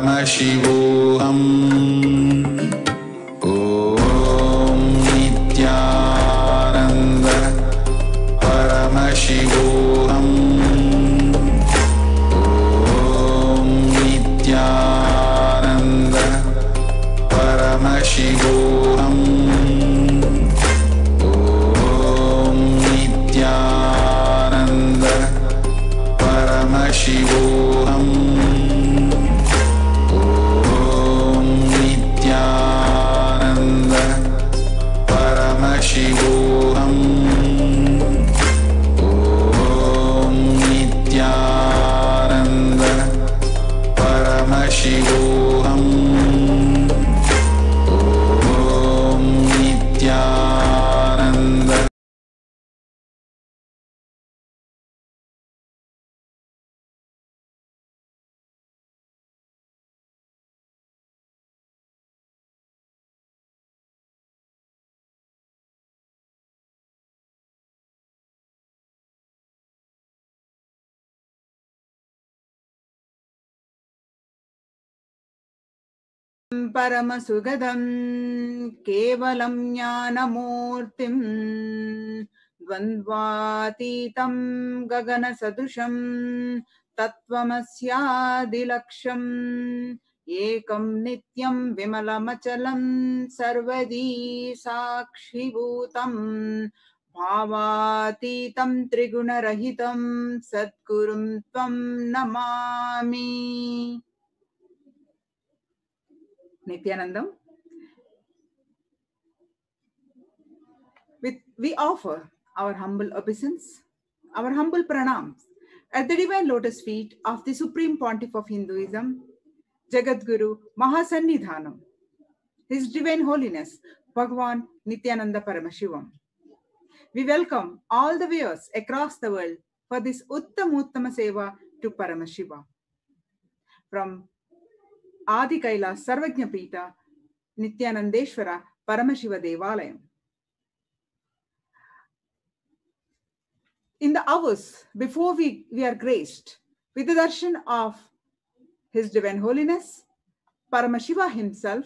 परमशिवोऽहम् ॐ नित्यानन्द परमशिवोऽहम् ॐ नित्यानन्द परमशिवोऽहम् ॐ नित्यानन्द परमशिवोऽहम् ॐ नित्यानन्द परमशिवोऽहम् ॐ नित्यानन्द परमशिवोऽहम् ॐ नित्यानन्द परमसुगदं केवलं ज्ञानमूर्तिं द्वन्द्वातीतं गगनसदृशं तत्त्वमस्यादिलक्ष्यम् एकं नित्यं विमलमचलं सर्वदी साक्षिभूतं भावातीतं त्रिगुणरहितं सद्गुरुं त्वं Namami. Nityanandam. We offer our humble obeisance, our humble pranams at the divine lotus feet of the Supreme Pontiff of Hinduism, Jagadguru Mahasannidhanam, His Divine Holiness, Bhagavan Nityananda Paramashivam. We welcome all the viewers across the world for this Uttama Seva to Paramashiva. From Adi Kailas Sarvajna Pita, Nityanandeshwara Paramashiva Devalayam. In the hours before we are graced with the darshan of His Divine Holiness, Paramashiva himself,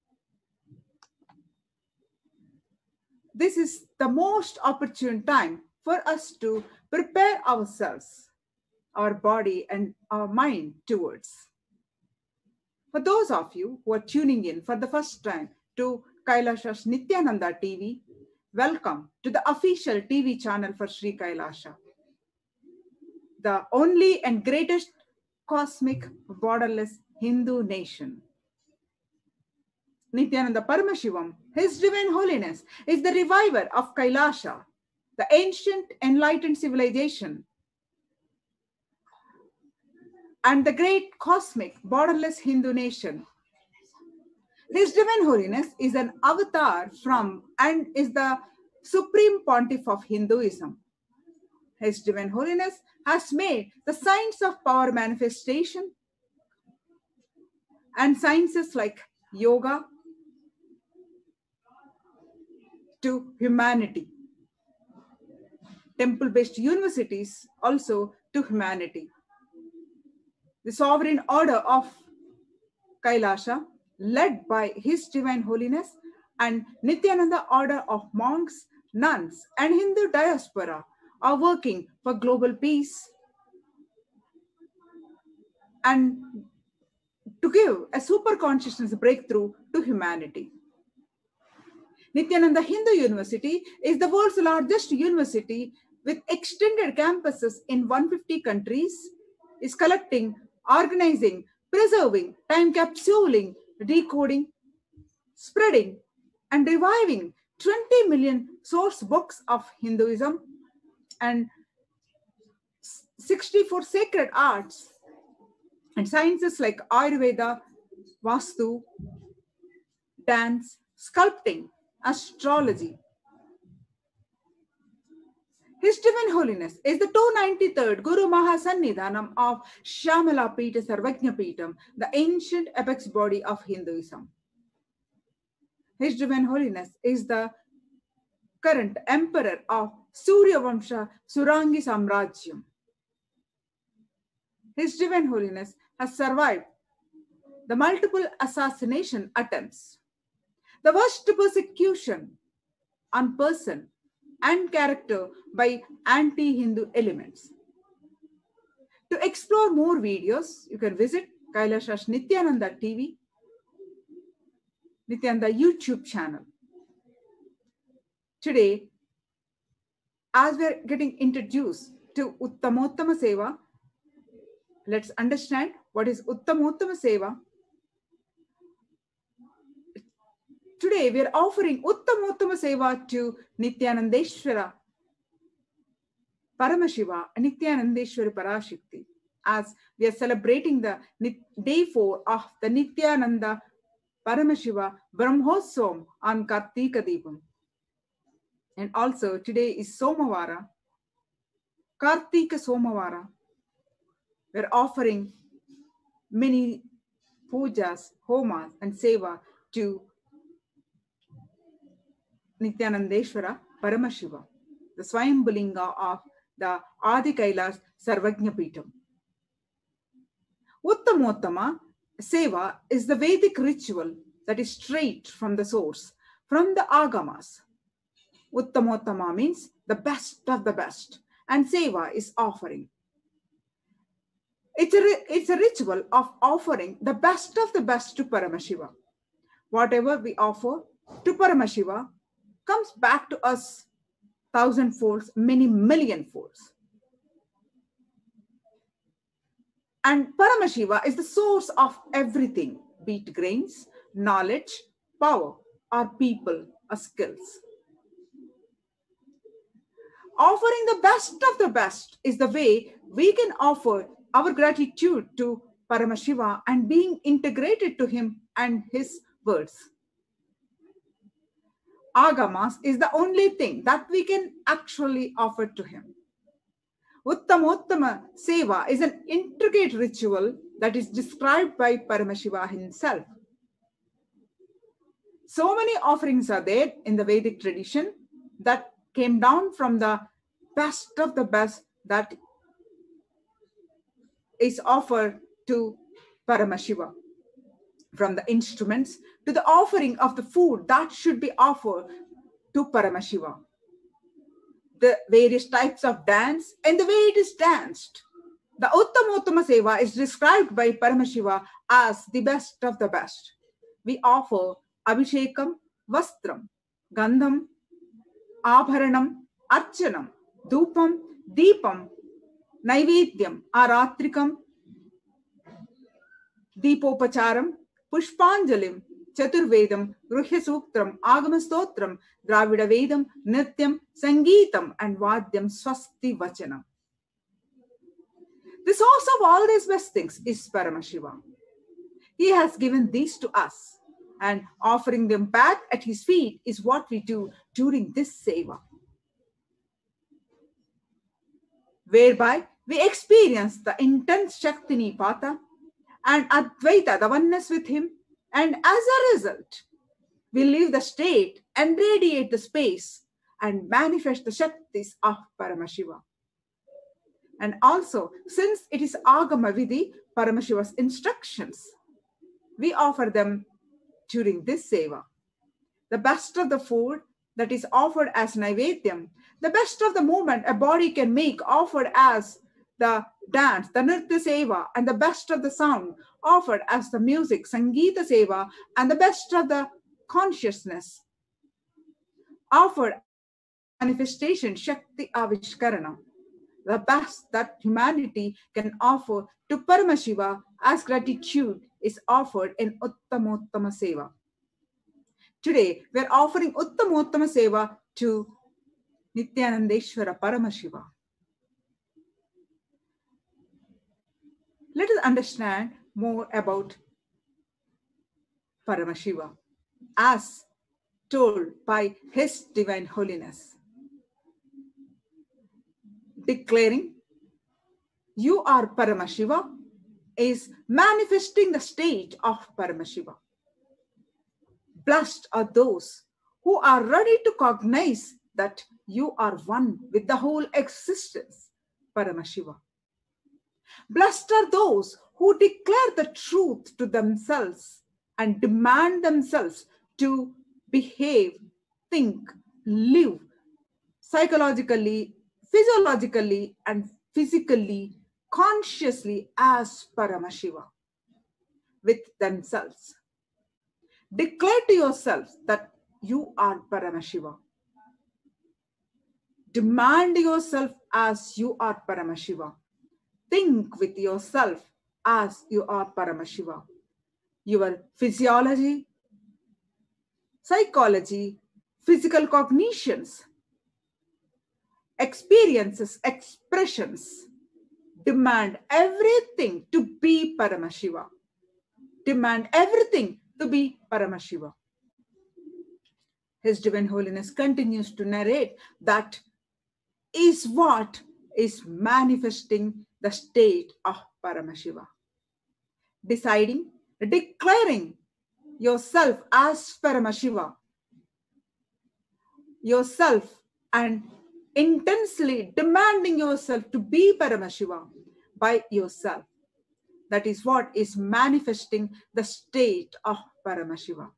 this is the most opportune time for us to prepare ourselves, our body and our mind towards. For those of you who are tuning in for the first time to Kailasha's Nityananda TV, welcome to the official TV channel for Sri Kailasha, the only and greatest cosmic borderless Hindu nation. Nityananda Paramashivam, His Divine Holiness, is the reviver of Kailasha, the ancient enlightened civilization, and the great cosmic borderless Hindu nation. His Divine Holiness is an avatar from and is the Supreme Pontiff of Hinduism. His Divine Holiness has made the science of power manifestation and sciences like yoga to humanity. Temple-based universities also to humanity. The sovereign order of Kailasha, led by His Divine Holiness and Nityananda order of monks, nuns, and Hindu diaspora are working for global peace and to give a super consciousness breakthrough to humanity. Nityananda Hindu University is the world's largest university with extended campuses in 150 countries, is collecting, organizing, preserving, time capsuling, decoding, spreading, and reviving 20 million source books of Hinduism and 64 sacred arts and sciences like Ayurveda, Vastu, dance, sculpting, astrology. His Divine Holiness is the 293rd Guru Mahasannidhanam of Shamala Pita Sarvajna Pitam, the ancient apex body of Hinduism. His Divine Holiness is the current emperor of Surya Vamsha Surangi Samrajyam. His Divine Holiness has survived the multiple assassination attempts, the worst persecution on person and character by anti-Hindu elements. To explore more videos, you can visit Kailashash Nityananda TV, Nityananda YouTube channel. Today, as we're getting introduced to Uttamottama Seva, let's understand what is Uttamottama Seva. Today, we are offering Uttamottama Seva to Nityanandeshwara Paramashiva and Nityanandeshwari Parashakti, as we are celebrating the day 4 of the Nityananda Paramashiva Brahmotsavam on Kartika Deepam. And also today is Somavara, Kartika Somavara. We're offering many pujas, homas and seva to Nityanandeshwara Paramashiva, the Swayambhulinga of the Adi Kailas Sarvajna Peetham. Uttamottama Seva is the Vedic ritual that is straight from the source, from the Agamas. Uttamottama means the best of the best, and Seva is offering. It's a ritual of offering the best of the best to Paramashiva. Whatever we offer to Paramashiva comes back to us 1,000 folds, many million folds. And Paramashiva is the source of everything, be it grains, knowledge, power, or people, or skills. Offering the best of the best is the way we can offer our gratitude to Paramashiva and being integrated to him and his words. Agamas is the only thing that we can actually offer to him. Uttamottama Seva is an intricate ritual that is described by Paramashiva himself. So many offerings are there in the Vedic tradition that came down from the best of the best that is offered to Paramashiva. From the instruments to the offering of the food that should be offered to Paramashiva. The various types of dance and the way it is danced. The Uttamottama Seva is described by Paramashiva as the best of the best. We offer Abhishekam, Vastram, Gandham, Abharanam, Archanam, Dupam, Deepam, Naivedyam, Aratrikam, Deepopacharam, Pushpanjalim, Chaturvedam, Gruhya Sutram, Agama Stotram, Dravida Vedam, Nityam, Sangeetam, and Vadyam Swasti Vachanam. The source of all these best things is Paramashiva. He has given these to us, and offering them back at his feet is what we do during this seva, whereby we experience the intense Shakti Nipata and Advaita, the oneness with him, and as a result, we leave the state and radiate the space and manifest the Shaktis of Paramashiva. And also, since it is Agama Vidhi, Paramashiva's instructions, we offer them during this seva. The best of the food that is offered as Naivedyam, the best of the movement a body can make offered as the dance, the Nritya Seva, and the best of the sound offered as the music, Sangeeta Seva, and the best of the consciousness offered manifestation, Shakti Avishkarana. The best that humanity can offer to Paramashiva as gratitude is offered in Uttamottama Seva. Today, we are offering Uttamottama Seva to Nityanandeshwara Paramashiva. Let us understand more about Paramashiva as told by His Divine Holiness. Declaring, "You are Paramashiva," is manifesting the state of Paramashiva. Blessed are those who are ready to cognize that you are one with the whole existence, Paramashiva. Blessed are those who declare the truth to themselves and demand themselves to behave, think, live psychologically, physiologically, and physically, consciously as Paramashiva with themselves. Declare to yourself that you are Paramashiva. Demand yourself as you are Paramashiva. Think with yourself as you are Paramashiva. Your physiology, psychology, physical cognitions, experiences, expressions, demand everything to be Paramashiva. Demand everything to be Paramashiva. His Divine Holiness continues to narrate that is what is manifesting the state of Paramashiva. Deciding, declaring yourself as Paramashiva, yourself, and intensely demanding yourself to be Paramashiva by yourself. That is what is manifesting the state of Paramashiva.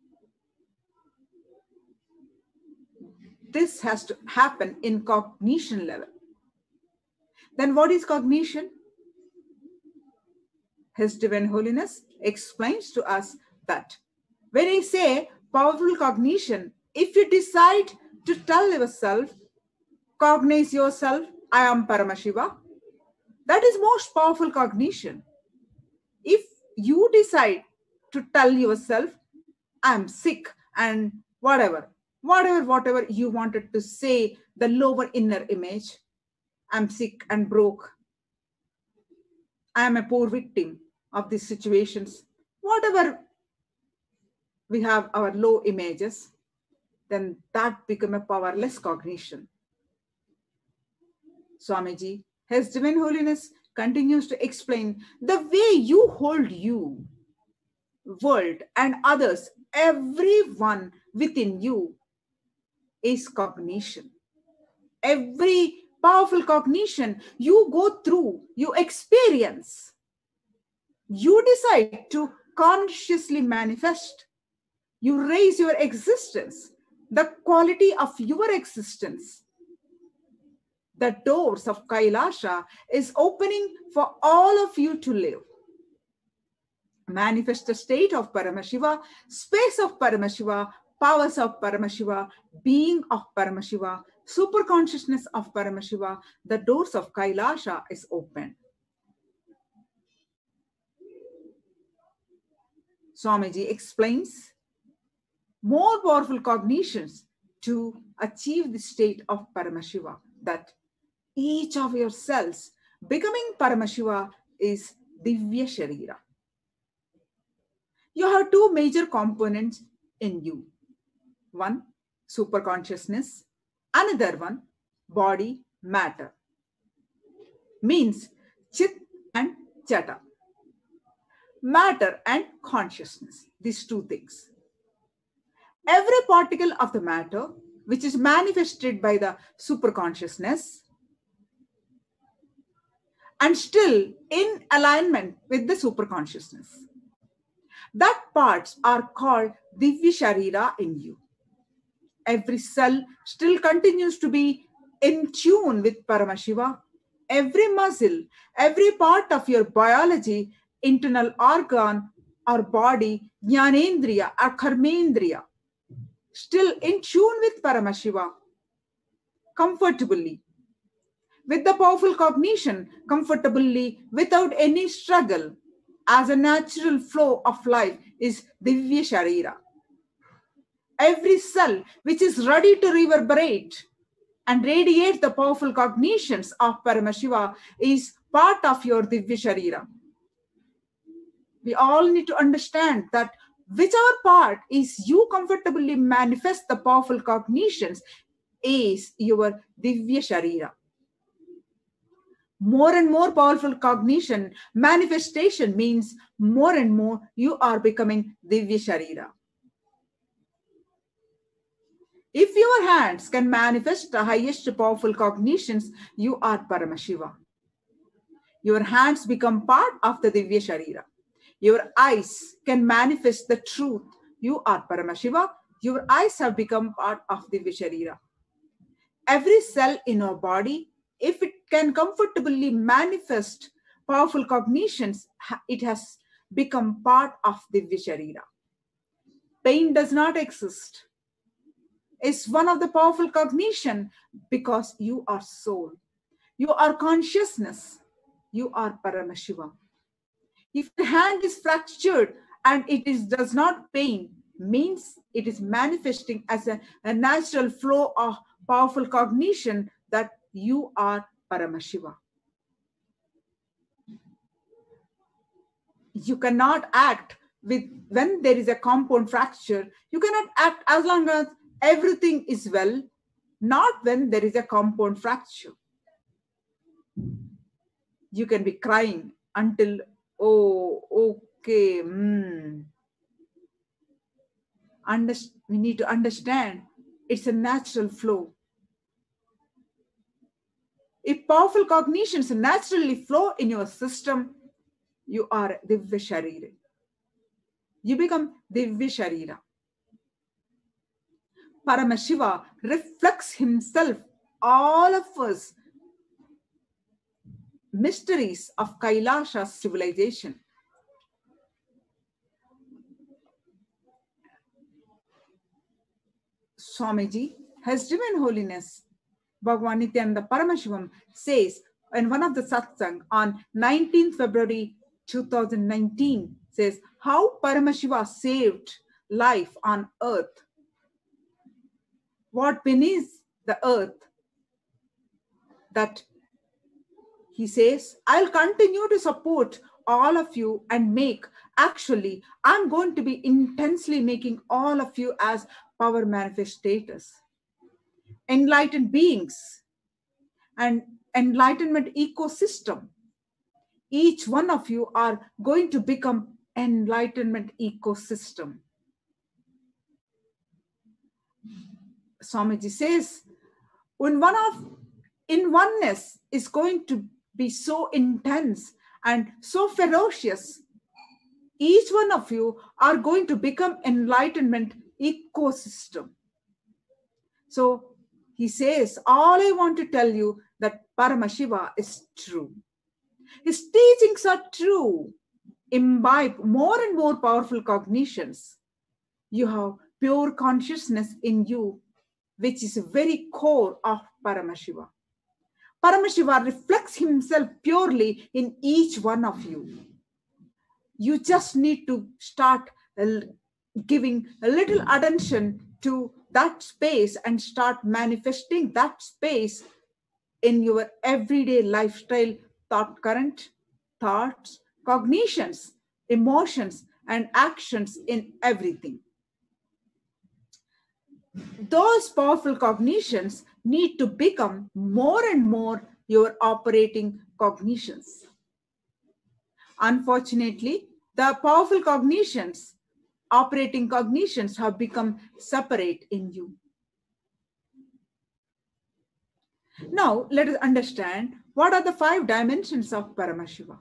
This has to happen in cognition level. Then what is cognition? His Divine Holiness explains to us that when I say powerful cognition, if you decide to tell yourself, cognize yourself, I am Paramashiva, that is most powerful cognition. If you decide to tell yourself, I am sick and whatever you wanted to say, the lower inner image, I'm sick and broke, I am a poor victim of these situations, whatever we have our low images, then that become a powerless cognition. Swamiji, His Divine Holiness continues to explain the way you hold you, world and others, everyone within you is cognition. Every powerful cognition you go through, you experience, you decide to consciously manifest. You raise your existence, the quality of your existence. The doors of Kailasha is opening for all of you to live. Manifest the state of Paramashiva, space of Paramashiva, powers of Paramashiva, being of Paramashiva, super consciousness of Paramashiva. The doors of Kailasha is open. Swamiji explains more powerful cognitions to achieve the state of Paramashiva, that each of your cells becoming Paramashiva is Divya Sharira. You have two major components in you. One, super consciousness. Another one, body, matter. Means Chit and Chata. Matter and consciousness. These two things. Every particle of the matter, which is manifested by the super consciousness, and still in alignment with the super consciousness, that parts are called Divya Sharira in you. Every cell still continues to be in tune with Paramashiva. Every muscle, every part of your biology, internal organ or body, Jnanendriya or Karmendriya, still in tune with Paramashiva, comfortably, with the powerful cognition, comfortably, without any struggle, as a natural flow of life is Divya Sharira. Every cell which is ready to reverberate and radiate the powerful cognitions of Paramashiva is part of your Divya Sharira. We all need to understand that whichever part is you comfortably manifest the powerful cognitions is your Divya Sharira. More and more powerful cognition manifestation means more and more you are becoming Divya Sharira. If your hands can manifest the highest powerful cognitions, you are Paramashiva. Your hands become part of the Divya Sharira. Your eyes can manifest the truth. You are Paramashiva. Your eyes have become part of Divya Sharira. Every cell in our body, if it can comfortably manifest powerful cognitions, it has become part of Divya Sharira. Pain does not exist. It's one of the powerful cognition because you are soul. You are consciousness. You are Paramashiva. If the hand is fractured and does not pain, means it is manifesting as a natural flow of powerful cognition that you are Paramashiva. You cannot act when there is a compound fracture. You cannot act as long as everything is well, not when there is a compound fracture. You can be crying until, oh, okay. We need to understand it's a natural flow. If powerful cognitions naturally flow in your system, you are Divya Sharira. You become Divya Sharira. Paramashiva reflects himself, all of us, mysteries of Kailasha civilization. Swamiji, His Divine Holiness Bhagavan Nityananda Paramashivam says in one of the satsang on 19th February 2019, says how Paramashiva saved life on earth. What beneath the earth, that he says, I'll continue to support all of you and actually, I'm going to be intensely making all of you as power manifestators, enlightened beings, and enlightenment ecosystem. Each one of you are going to become enlightenment ecosystem. Swamiji says, in oneness is going to be so intense and so ferocious. Each one of you are going to become enlightenment ecosystem. So he says, all I want to tell you that Paramashiva is true. His teachings are true. Imbibe more and more powerful cognitions. You have pure consciousness in you, which is very core of Paramashiva. Paramashiva reflects himself purely in each one of you. You just need to start giving a little attention to that space and start manifesting that space in your everyday lifestyle, thought current, thoughts, cognitions, emotions, and actions in everything. Those powerful cognitions need to become more and more your operating cognitions. Unfortunately, the powerful cognitions, operating cognitions, have become separate in you. Now, let us understand what are the 5 dimensions of Paramashiva.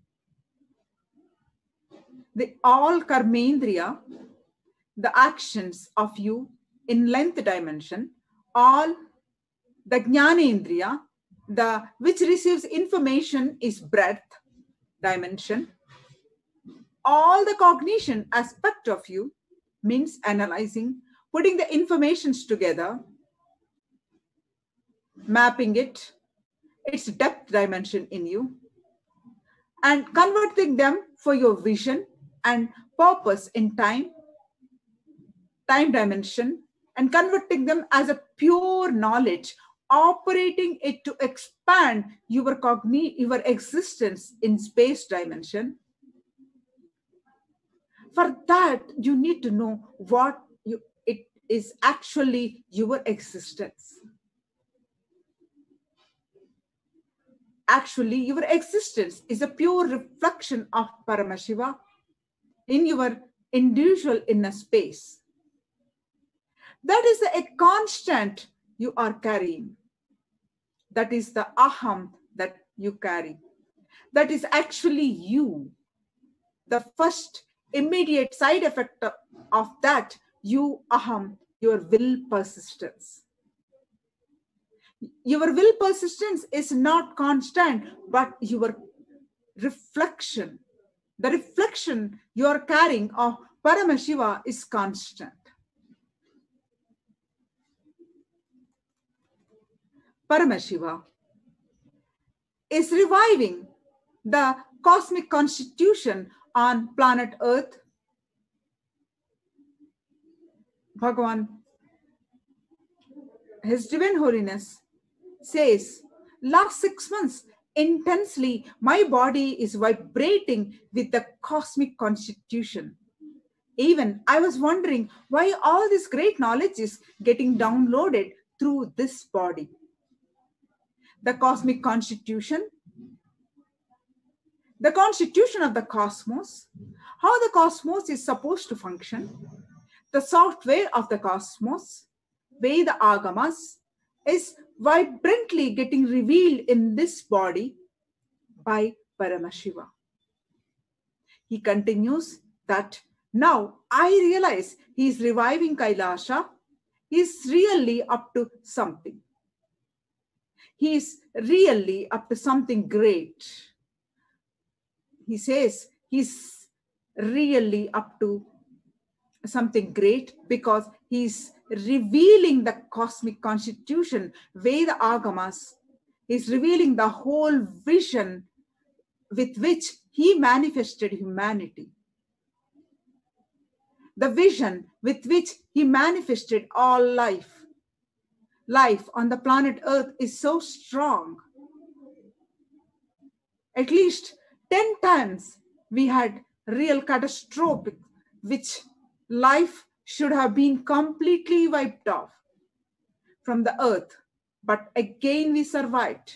The all karmendriya, the actions of you in length dimension, all the jnanendriya, which receives information is breadth dimension. All the cognition aspect of you means analyzing, putting the informations together, mapping it, its depth dimension in you, and converting them for your vision and purpose in time dimension, and converting them as a pure knowledge, operating it to expand your existence in space dimension. For that, you need to know what it is actually your existence. Actually, your existence is a pure reflection of Paramashiva in your individual inner space. That is a constant you are carrying. That is the aham that you carry. that is actually you. The first immediate side effect of that, you aham, your will persistence. Your will persistence is not constant, but your reflection, the reflection you are carrying of Paramashiva is constant. Paramashiva is reviving the cosmic constitution on planet Earth. Bhagavan, His Divine Holiness, says, last 6 months, intensely, my body is vibrating with the cosmic constitution. Even I was wondering why all this great knowledge is getting downloaded through this body. The cosmic constitution, the constitution of the cosmos, how the cosmos is supposed to function, the software of the cosmos, Veda Agamas, is vibrantly getting revealed in this body by Paramashiva. He continues that now I realize he is reviving Kailasha. He is really up to something. He is really up to something great. He says he's really up to something great because he's revealing the cosmic constitution, Veda Agamas. He's revealing the whole vision with which he manifested humanity. The vision with which he manifested all life. Life on the planet Earth is so strong. At least 10 times we had real catastrophic, which life should have been completely wiped off from the earth. But again we survived.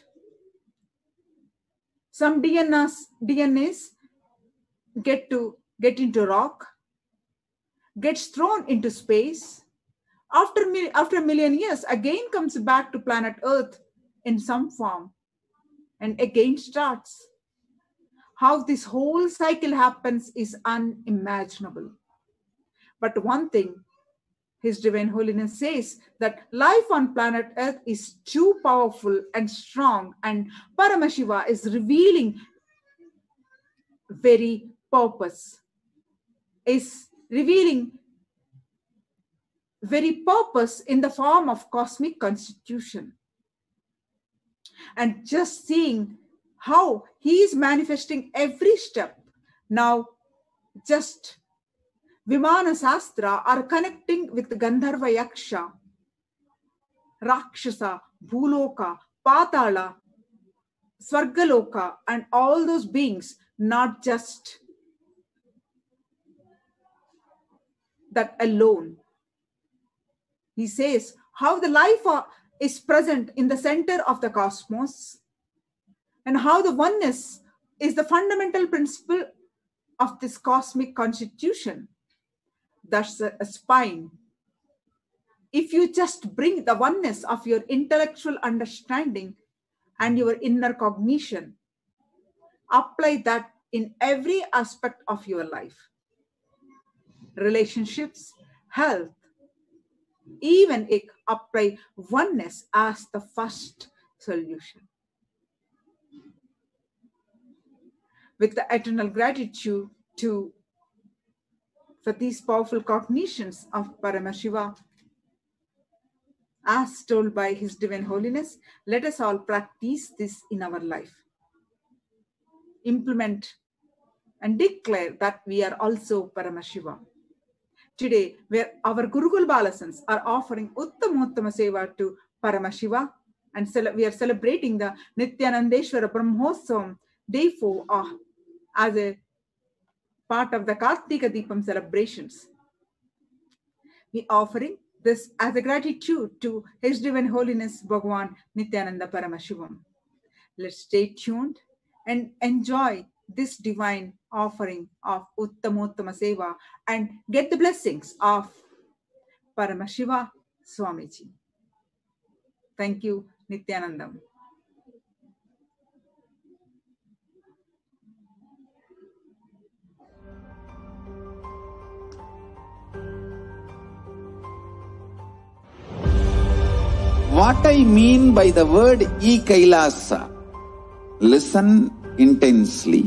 Some DNAs get into rock, gets thrown into space. After a million years, again comes back to planet Earth in some form and again starts. How this whole cycle happens is unimaginable. But one thing, His Divine Holiness says that life on planet Earth is too powerful and strong, and Paramashiva is revealing very purpose, is revealing very purpose in the form of cosmic constitution. And just seeing how he is manifesting every step. Now, just Vimana Sastra are connecting with Gandharva Yaksha, Rakshasa, Bhuloka, Patala, Swargaloka, and all those beings, not just that alone. He says how the life is present in the center of the cosmos and how the oneness is the fundamental principle of this cosmic constitution. That's a spine. If you just bring the oneness of your intellectual understanding and your inner cognition, apply that in every aspect of your life. Relationships, health, even apply oneness as the first solution. With the eternal gratitude for these powerful cognitions of Paramashiva, as told by His Divine Holiness, let us all practice this in our life. Implement and declare that we are also Paramashiva. Today, where our Gurukul Balasans are offering Uttamottama Seva to Paramashiva, and we are celebrating the Nityanandeshwara Brahmotsavam Day 4 as a part of the Kartika Deepam celebrations. We are offering this as a gratitude to His Divine Holiness Bhagavan Nityananda Paramashivam. Let's stay tuned and enjoy this divine offering of Uttamottama Seva and get the blessings of Paramashiva Swamiji. Thank you, Nityanandam. What I mean by the word e-Kailasa? Listen intensely.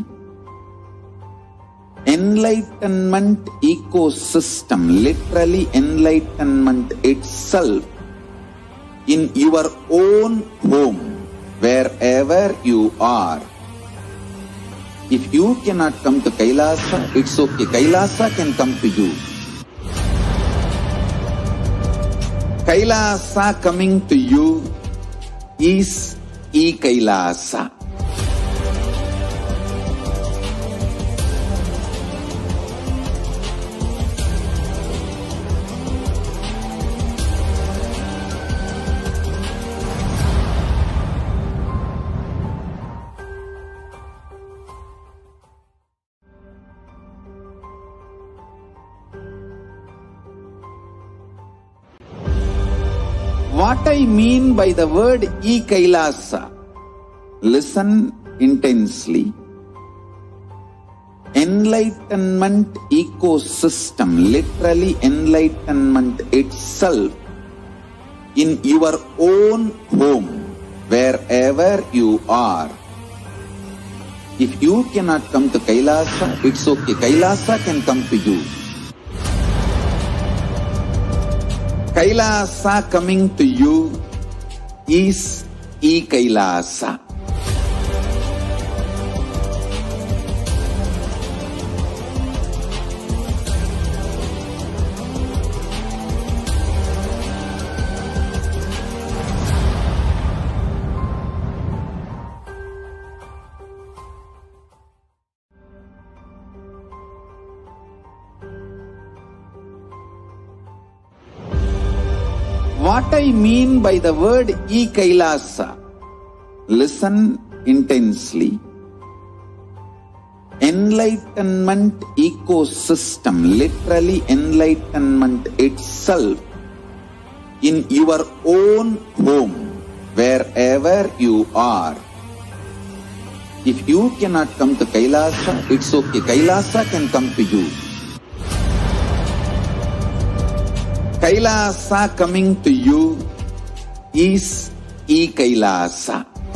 Enlightenment ecosystem, literally enlightenment itself, in your own home, wherever you are. If you cannot come to Kailasa, it's okay. Kailasa can come to you. Kailasa coming to you is e-Kailasa. What I mean by the word e-Kailasa? Listen intensely. Enlightenment ecosystem, literally enlightenment itself, in your own home, wherever you are. If you cannot come to Kailasa, it's okay. Kailasa can come to you. Kailasa coming to you is e-Kailasa. What I mean by the word e-Kailasa? Listen intensely. Enlightenment ecosystem, literally enlightenment itself, in your own home, wherever you are. If you cannot come to Kailasa, it's okay. Kailasa can come to you. Kailasa coming to you is e-Kailasa.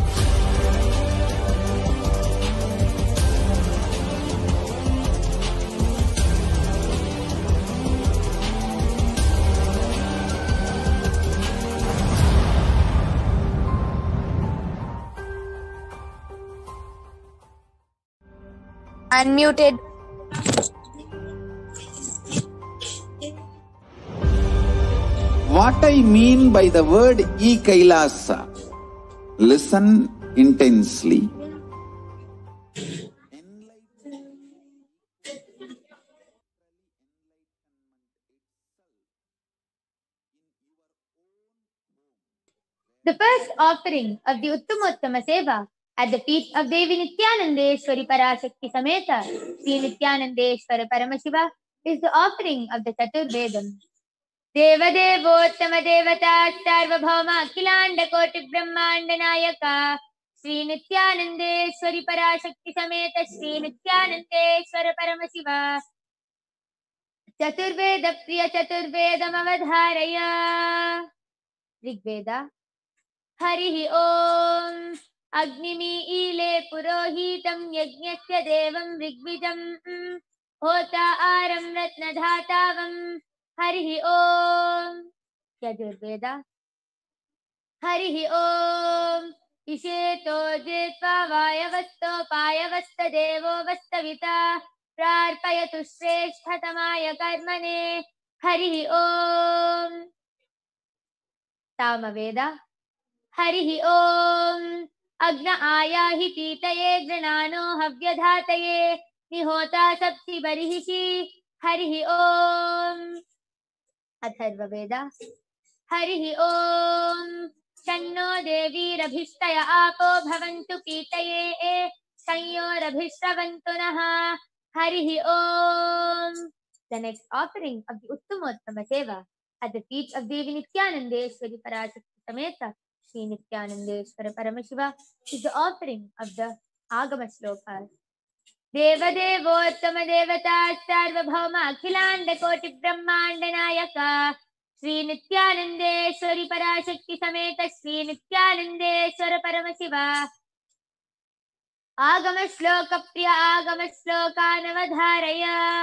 Unmuted. What I mean by the word e-Kailasa? Listen intensely. The first offering of the Uttamottama Seva at the feet of Devi Nityanandeshwari Parashakti Sameta Sri Nityanandeshwara Paramashiva is the offering of the Chaturvedam. Devadevottama Devata Sarvabhauma Akhilanda Koti Brahmanda Nayaka Sri Nityanandeshwari Parashakti Sameta Sri Nityanandeshwara Paramashiva Chaturveda Priya Chaturvedam Avadharaya. Rigveda. Harihi Om Agnimi Ile Purohitam Yajnasya Devam Rigvijam Hota Aram Ratnadhatavam Harihi Om. Yajurveda. Harihi Om Isheto Jitva Vayavasto Payavasta Devo Vastavita Prarpayatu Shresthatamaya Karmane Harihi Om. Tamaveda. Harihi Om Agna Ayahi Titaye Granano Havyadhataye Nihota Sapsi Barihishi Harihi Om. Atharva Veda. Harihi Om Shanno Devi Rabhishtaya Apo Bhavantu Pitaye Sanyo Rabhishravantu Naha Harihi Om. The next offering of the Uttamottama Seva at the feet of Devi Nityanandeshwari Parashakti Sameta Sri Nityanandeshwara Paramashiva is the offering of the Agama Slokas. Devadevottama Devata Sarvabhauma Akhilanda Koti Brahmanda Nayaka Shri नित्यानंदेश्वरी पराशक्ति समेत श्री नित्यानंदेश्वर परमशिव आगम श्लोक प्रिय आगम श्लोकानवधारय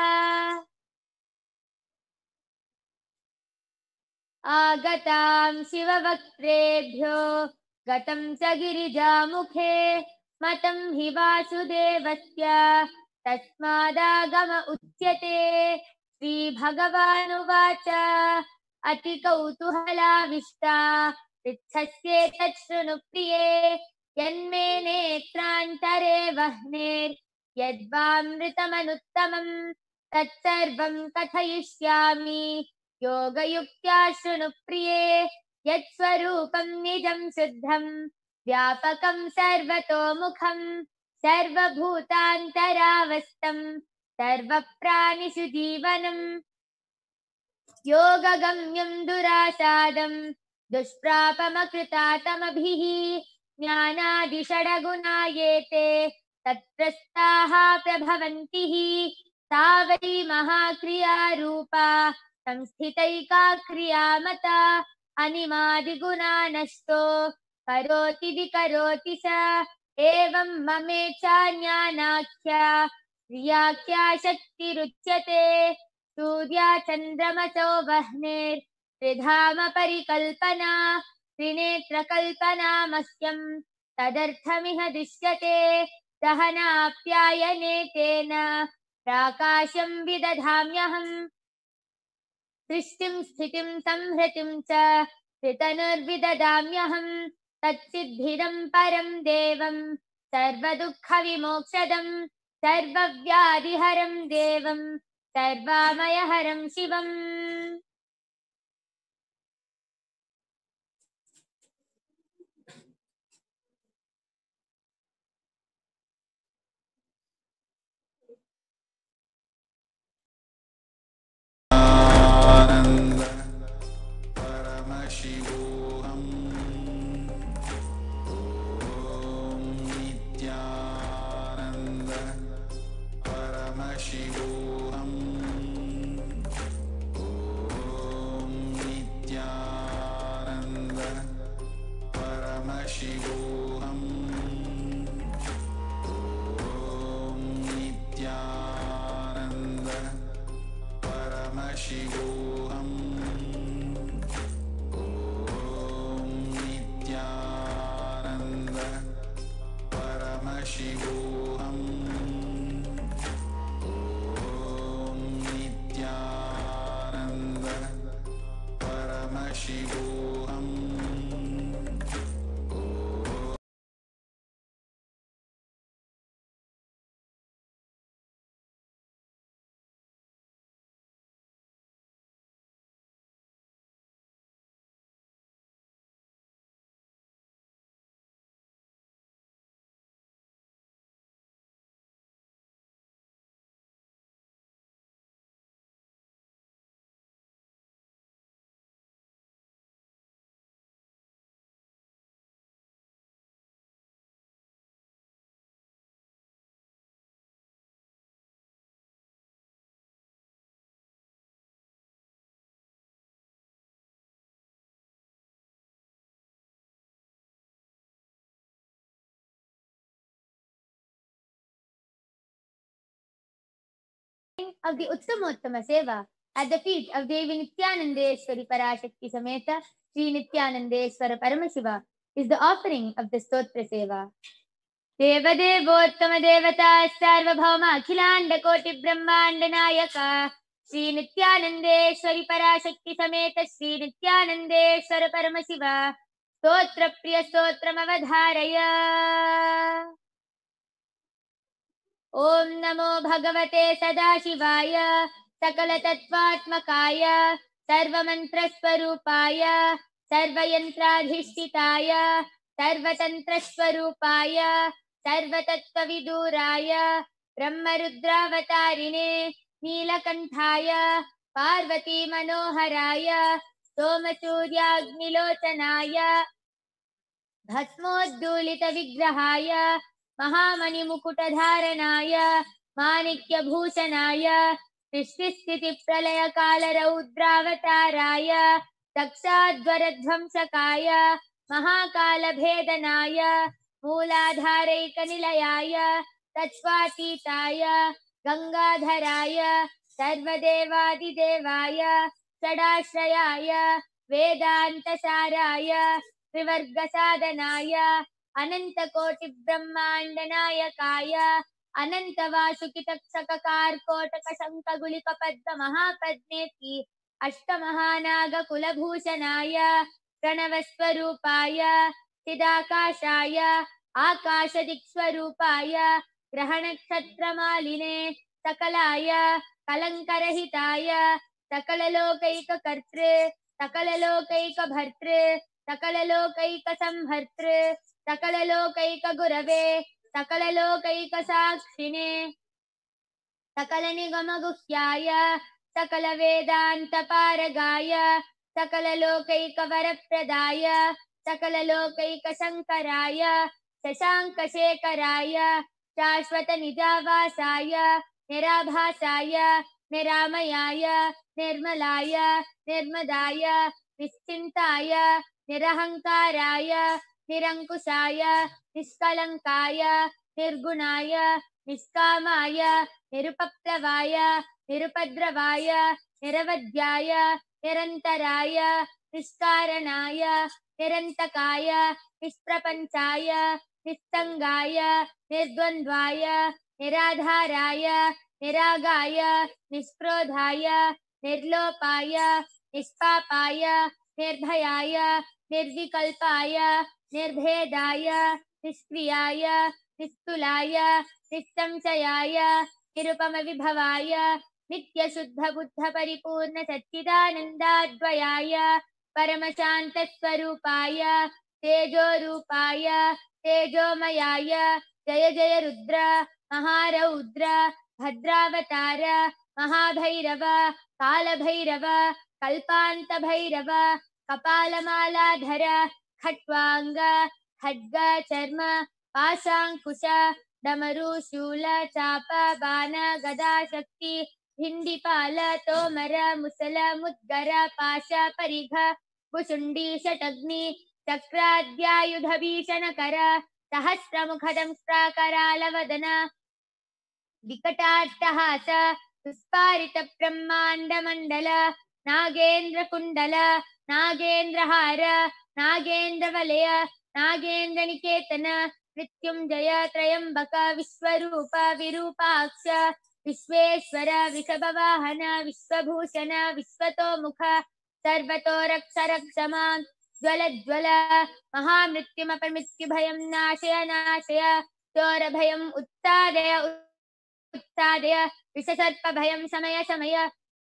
आगतां शिववक्त्रेभ्यो गतं च गिरिजामुखे मतं हि वासुदेवस्य तस्मादागम उच्यते श्रीभगवानुवाच अतिकौतूहलाविष्टा पृच्छस्येतत् शृणु प्रिये यन्मे नेत्रान्तरे वह्नेर्यद्वामृतमनुत्तमम् तत्सर्वं कथयिष्यामि योगयुक्त्या शृणु प्रिये यत्स्वरूपं निजं शुद्धं व्यापकं सर्वतोमुखं सर्वभूतान्तरावस्थं सर्वप्राणिषु जीवनम् योगगम्यं दुरासादं दुष्प्रापमकृतातमभिः ज्ञानादिषडगुणायेते तत्प्रस्ताः प्रभवन्ति सा वै महाक्रिया रूपा संस्थितैका क्रियामता अनिमादिगुणा नष्टो करोति विकरोति स एवं ममेच्छा ज्ञानाख्या क्रियाख्या शक्तिरुच्यते सूर्या चन्द्रमसो वह्नेर्त्रिधाम परिकल्पना त्रिनेत्रकल्पनामस्यं तदर्थमिह दृश्यते दहनाप्यायने तेन प्राकाशं विदधाम्यहम् सृष्टिं स्थितिं संहृतिं च त्रितनुर्विदधाम्यहम् तत्सिद्धिदं परं देवं सर्वदुःखविमोक्षदं सर्वव्याधिहरं देवं सर्वामयहरं शिवम् of the Uttamottama Seva at the feet of Devi Nityanandeshwari Parashakti Sameta Sri Nityanandeshwara Paramashiva is the offering of the Stotra Seva. Devadevottama Devata Sarvabhauma Akhilanda Koti Brahmanda Nayaka Sri Nityanandeshwari Parashakti Sameta Sri Nityanandeshwara Paramashiva Stotra Priya Stotram Avadharaya ओम नमो भगवते सदाशिवाय सकलतत्त्वात्मकाय सर्वमन्त्रस्वरूपाय सर्वयन्त्राधिष्ठिताय सर्वतन्त्रस्वरूपाय सर्वतत्त्वविदूराय ब्रह्मरुद्रावतारिणे नीलकण्ठाय पार्वती मनोहराय सोमसूर्याग्निलोचनाय भस्मोद्दूलितविग्रहाय महामणिमुकुटधारणाय माणिक्यभूषणाय सृष्टिस्थितिप्रलयकालरौद्रावताराय दक्षाध्वरध्वंसकाय महाकालभेदनाय मूलाधारैकनिलयाय तत्त्वातीताय गंगाधराय सर्वदेवादिदेवाय षडाश्रयाय वेदान्तसाराय त्रिवर्गसाधनाय अनन्तकोटिब्रह्माण्डनायकाय अनन्तवासुकितक्षककार्कोटकशङ्खगुलिकपद्ममहापद्मेति अष्टमहानागकुलभूषणाय प्रणवस्वरूपाय चिदाकाशाय आकाशदिक्स्वरूपाय ग्रहनक्षत्रमालिने सकलाय कलङ्करहिताय सकललोकैककर्तृ सकललोकैकभर्तृ सकललोकैकसंहर्तृ सकललोकैकगुरवे सकललोकैकसाक्षिणे सकलनिगमगुह्याय सकलवेदान्तपारगाय सकललोकैकवरप्रदाय सकललोकैकशङ्कराय शशाङ्कशेखराय शाश्वतनिजावासाय निराभासाय निरामयाय निर्मलाय निर्मदाय निश्चिन्ताय निरहङ्काराय निरङ्कुशाय निष्कलङ्काय निर्गुणाय निष्कामाय निरुपप्लवाय निरुपद्रवाय निरवध्याय निरन्तराय निष्कारणाय निरन्तकाय निष्प्रपञ्चाय निस्सङ्गाय निर्द्वन्द्वाय निराधाराय निरागाय निष्क्रोधाय निर्लोपाय निष्पापाय निर्भयाय निर्विकल्पाय निर्भेदाय निष्क्रियाय निस्तुलाय निस्संशयाय निरुपमविभवाय नित्यशुद्धबुद्धपरिपूर्णसच्चिदानन्दाद्वयाय परमशान्तस्वरूपाय तेजोरूपाय तेजोमयाय जय जय रुद्र महारौद्र भद्रावतार महाभैरव कालभैरव कल्पान्तभैरव कपालमालाधर खट्वांग खड्ग चर्म पाशांकुश डमरू शूल चाप बाण गदा शक्ति भिंडीपाल तोमर मुसल मुद्गर पाश परिघ भुशुंडी षटग्नि चक्राद्यायुध भीषण कर सहस्रमुख दंष्ट्राकराल वदन विकटाट्टहास सुस्पारित ब्रह्मांड मंडल नागेंद्र कुंडल नागेंद्रहार नागेंद्र वलय नागेंद्र निकेतन मृत्युंजय त्रयंबक विश्वरूप विरूपाक्ष विश्वेश्वर वृषभवाहन विश्वभूषण विश्वतोमुख सर्वतो रक्ष रक्ष मां ज्वल ज्वल महामृत्युमपमृत्युभयं नाशय नाशय चोरभयं उत्सादय उत्सादय विषसर्पभयं शमय शमय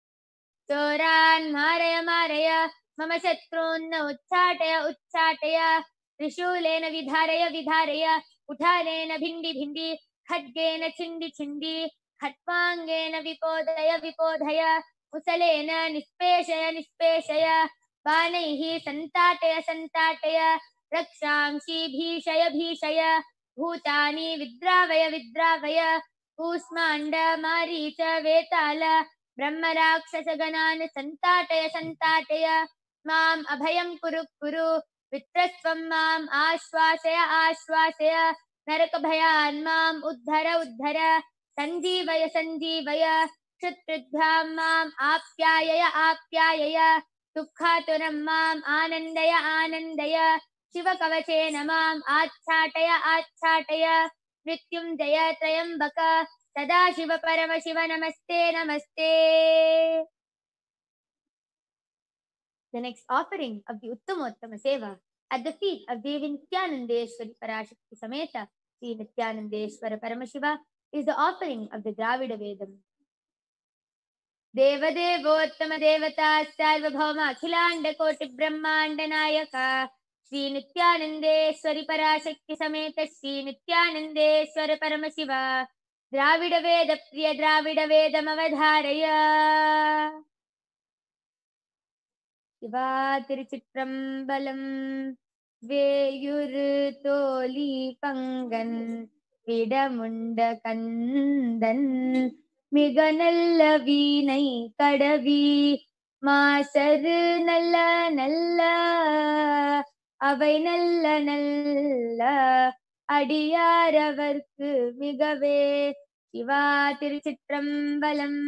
चोरान् मारय मारय मम शत्रून् उच्चाटय उच्चाटय त्रिशूलेन विधारय विधारय उठानेन भिण्डि भिण्डि खड्गेन छिण्डि छिण्डि खट्वाङ्गेन विकोदय विकोधय मुसलेन निष्पेषय निष्पेषय बाणैः सन्ताटय सन्ताटय रक्षांसि भीषय भीषय भूतानि विद्रावय विद्रावय कूष्माण्ड मारीच वेताल ब्रह्मराक्षसगणान् सन्ताटय सन्ताटय माम् अभयं कुरु कुरु वित्रस्त्वं माम् आश्वासय आश्वासय नरकभयान् माम् उद्धर उद्धर सञ्जीवय सञ्जीवय क्षुत्रुभ्यां माम् आप्यायय आप्यायय दुःखातुरं माम् आनन्दय आनन्दय शिवकवचेन माम् आच्छाटय आच्छाटय मृत्युञ्जय त्रयम्बक सदाशिव परमशिव नमस्ते नमस्ते. The next offering of the Uttamottama Seva at the feet of Devi Nityanandeshwari Parashakti Sameta Sri Nityanandeshwara Paramashiva is the offering of the Dravida Vedam. Devadevottama Devata Sarvabhauma Akhilanda Koti Brahmanda Nayaka Sri Nityanandeshwari Parashakti Sameta Sri Nityanandeshwara Paramashiva Dravida Veda Priya Dravida Vedam Avadharaya. Shiva तिरुचित्रम्बलम् वेयुर्तोली पंगन् विडमुण्डकन्दन् மிக நல்ல வீணை கடவி மாசரு நல்ல நல்ல அவை நல்ல நல்ல அடியாரவர்க்கு மிகவே. சிவா திருச்சிற்றம்பலம்.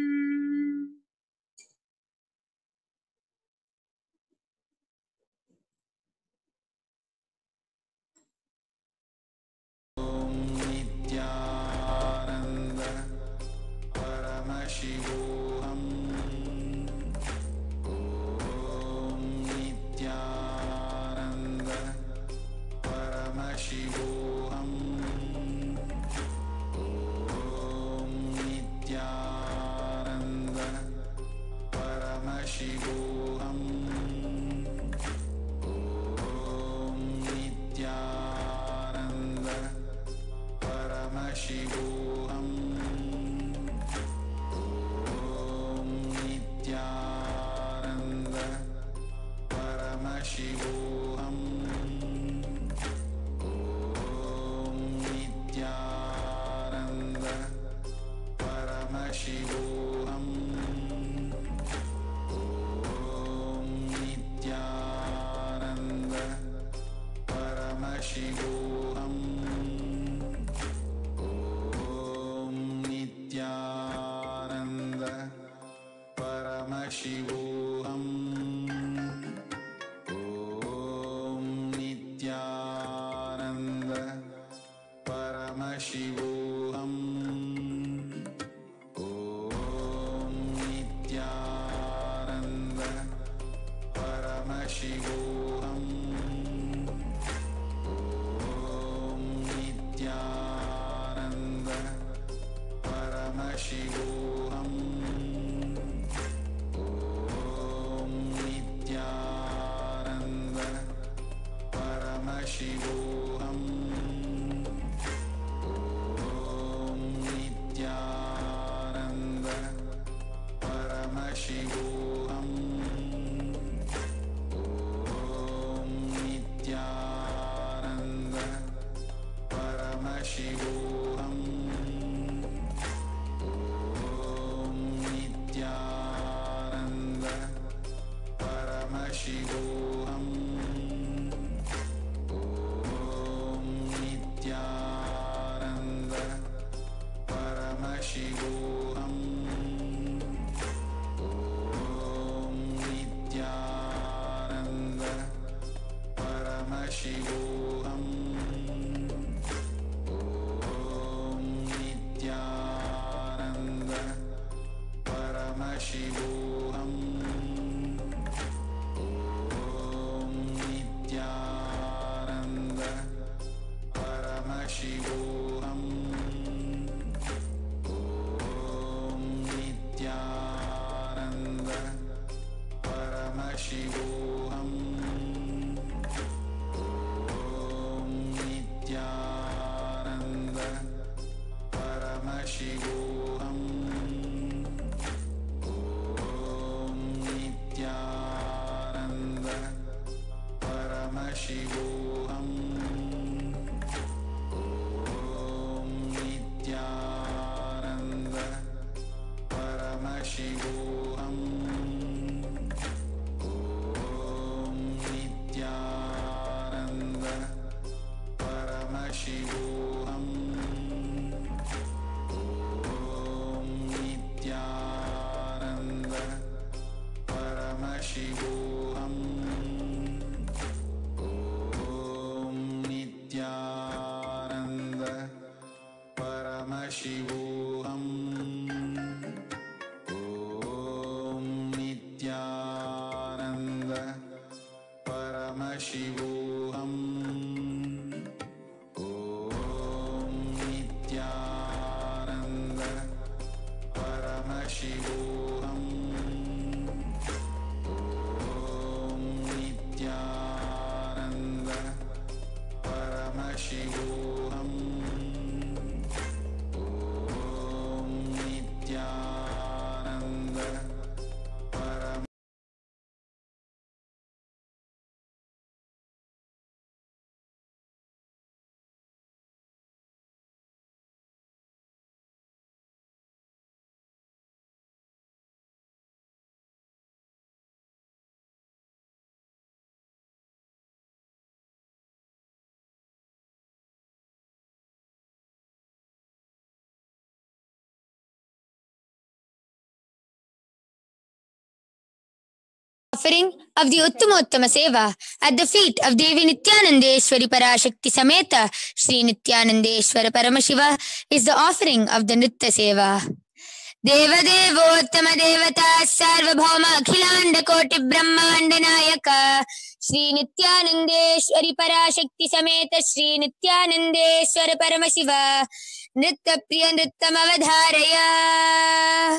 offering of the Uttamottama Seva at the feet of Devi Nityanandeshwari Parashakti Sameta Sri Nityanandeshwara Paramashiva is the offering of the Nritya Seva. Devadevottama Devata Sarvabhauma Akhilanda Koti Brahmanda Nayaka Sri Nityanandeshwari Parashakti Sameta Sri Nityanandeshwara Paramashiva Nritya Priya Nrityam Avadharaya.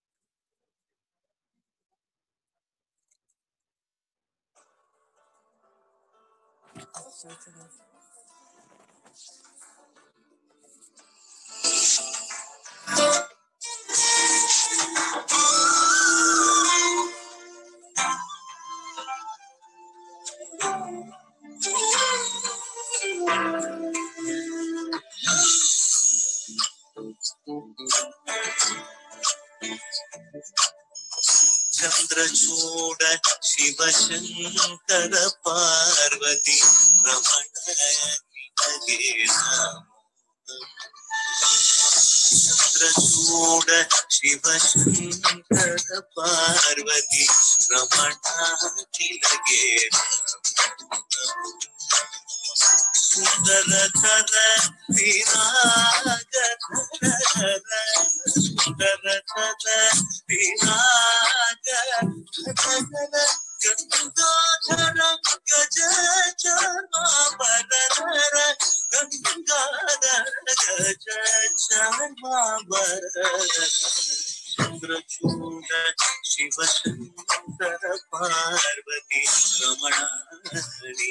Chandrachud Shiv Shankar Parvati रमण चंद्रचूड शिव शंकर पार्वती रमण लगे सुंदर थर विराग सुंदर थर विराग गंगाधर गज चमाबर गंगाधर गज चमाबर Chandrachud Shiv Shankar Parvati रमणानि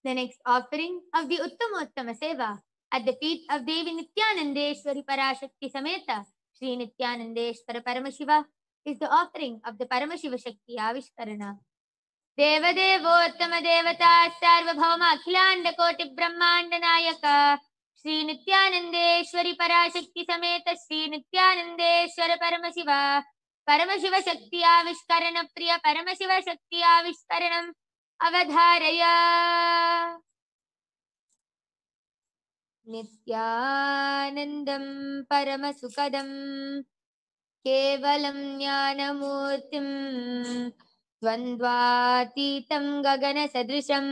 The next offering of the Uttamottama Seva at the feet of Devi Nityanandeshwari Parashakti Sameta Sri Nityanandeshwara Paramashiva is the offering of the Paramashiva Shakti Avishkarana. देवदेवोत्तम देवता सार्वभौम अखिलांड कोटि ब्रह्मांड नायक श्री नित्यानंदेश्वरी पराशक्ति समेत श्री नित्यानंदेश्वर परमशिव परमशिव शक्ति आविष्करण प्रिय परमशिव शक्ति आविष्करणम् अवधारय। नित्यानन्दं परमसुखदं केवलं ज्ञानमूर्तिं द्वन्द्वातीतं गगनसदृशं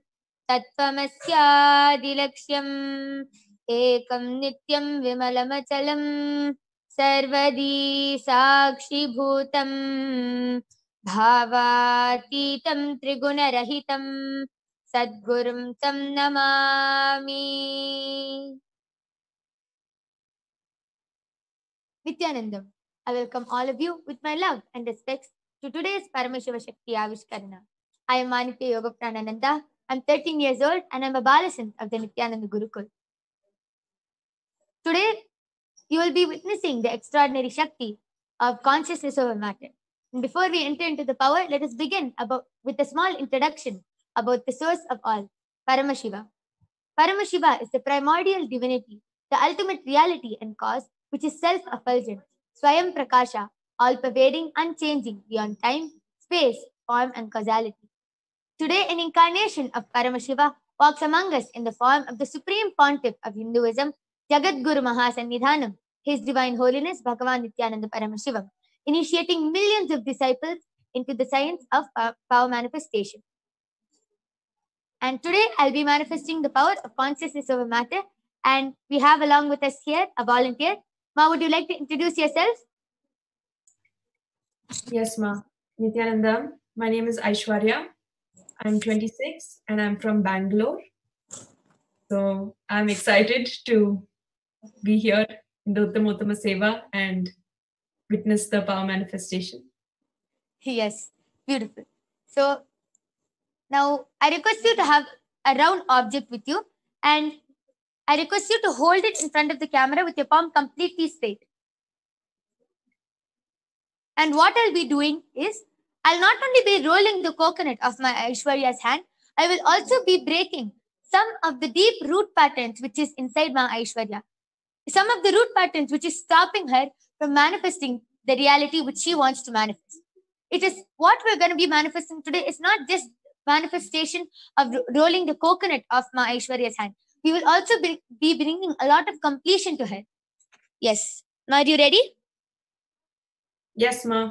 तत्त्वमस्यादिलक्ष्यम् एकं नित्यं विमलमचलं सर्वदी साक्षिभूतं भावातीतं त्रिगुणरहितं सद्गुरुं तं Namami. Nityanandam, I welcome all of you with my love and respects to today's Paramashiva Shakti Avishkarana. I am Manitya Yoga Pranananda. I'm 13 years old and I'm a Balasant of the Nityananda Gurukul. Today, you will be witnessing the extraordinary Shakti of consciousness over matter. And before we enter into the power, let us begin with a small introduction about the source of all, Paramashiva. Paramashiva is the primordial divinity, the ultimate reality and cause, which is self-effulgent, Swayam Prakasha, all-pervading, unchanging, beyond time, space, form, and causality. Today, an incarnation of Paramashiva walks among us in the form of the Supreme Pontiff of Hinduism, Jagadguru Mahasannidhanam, His Divine Holiness Bhagavan Nityananda Paramashivam, initiating millions of disciples into the science of power manifestation. And today, I'll be manifesting the power of consciousness over matter. And we have along with us here a volunteer. Ma, would you like to introduce yourself? Yes, Ma. Nityananda, my name is Aishwarya. I'm 26 and I'm from Bangalore. So I'm excited to be here in the Uttamottama Seva and witness the power manifestation. Yes, beautiful. So now I request you to have a round object with you, and I request you to hold it in front of the camera with your palm completely straight. And what I'll be doing is, I'll not only be rolling the coconut of my Aishwarya's hand, I will also be breaking some of the deep root patterns which is inside my Aishwarya. Some of the root patterns which is stopping her from manifesting the reality which she wants to manifest. It is what we're going to be manifesting today is not just manifestation of rolling the coconut of my Aishwarya's hand. We will also be bringing a lot of completion to her. Yes. Now, are you ready? Yes, Ma.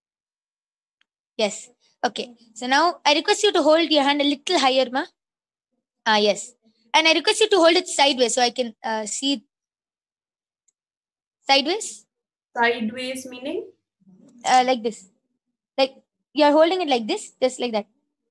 Yes. Okay. So now I request you to hold your hand a little higher, Ma. Yes. And I request you to hold it sideways so I can see it. Sideways? Sideways meaning? Like this. Like you're holding it like this, just like that.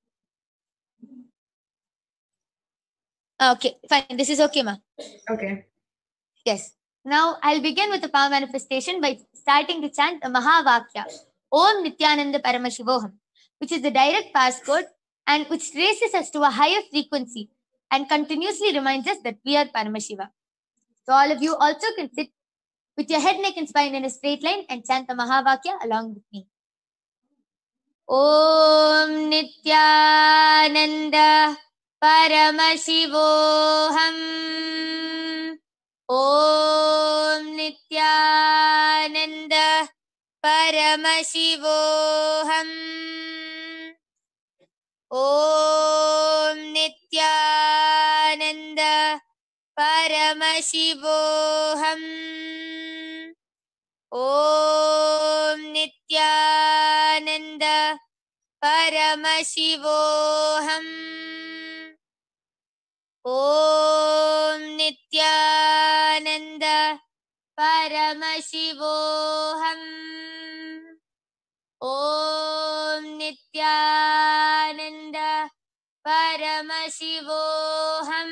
Okay, fine. This is okay, Ma. Okay. Yes. Now I'll begin with the power manifestation by starting to chant the Mahavakya, Om Nityananda Paramashivoham, which is the direct passcode and which traces us to a higher frequency and continuously reminds us that we are Paramashiva. So all of you also can sit with your head, neck and spine in a straight line and chant the Mahavakya along with me. Om Nityananda Paramashivoham. Om Nityananda Paramashivoham. Om Nityananda Paramashivoham. Om Nityananda Paramashivoham. Om Nityananda Paramashivoham. Om Nityananda Paramashivoham.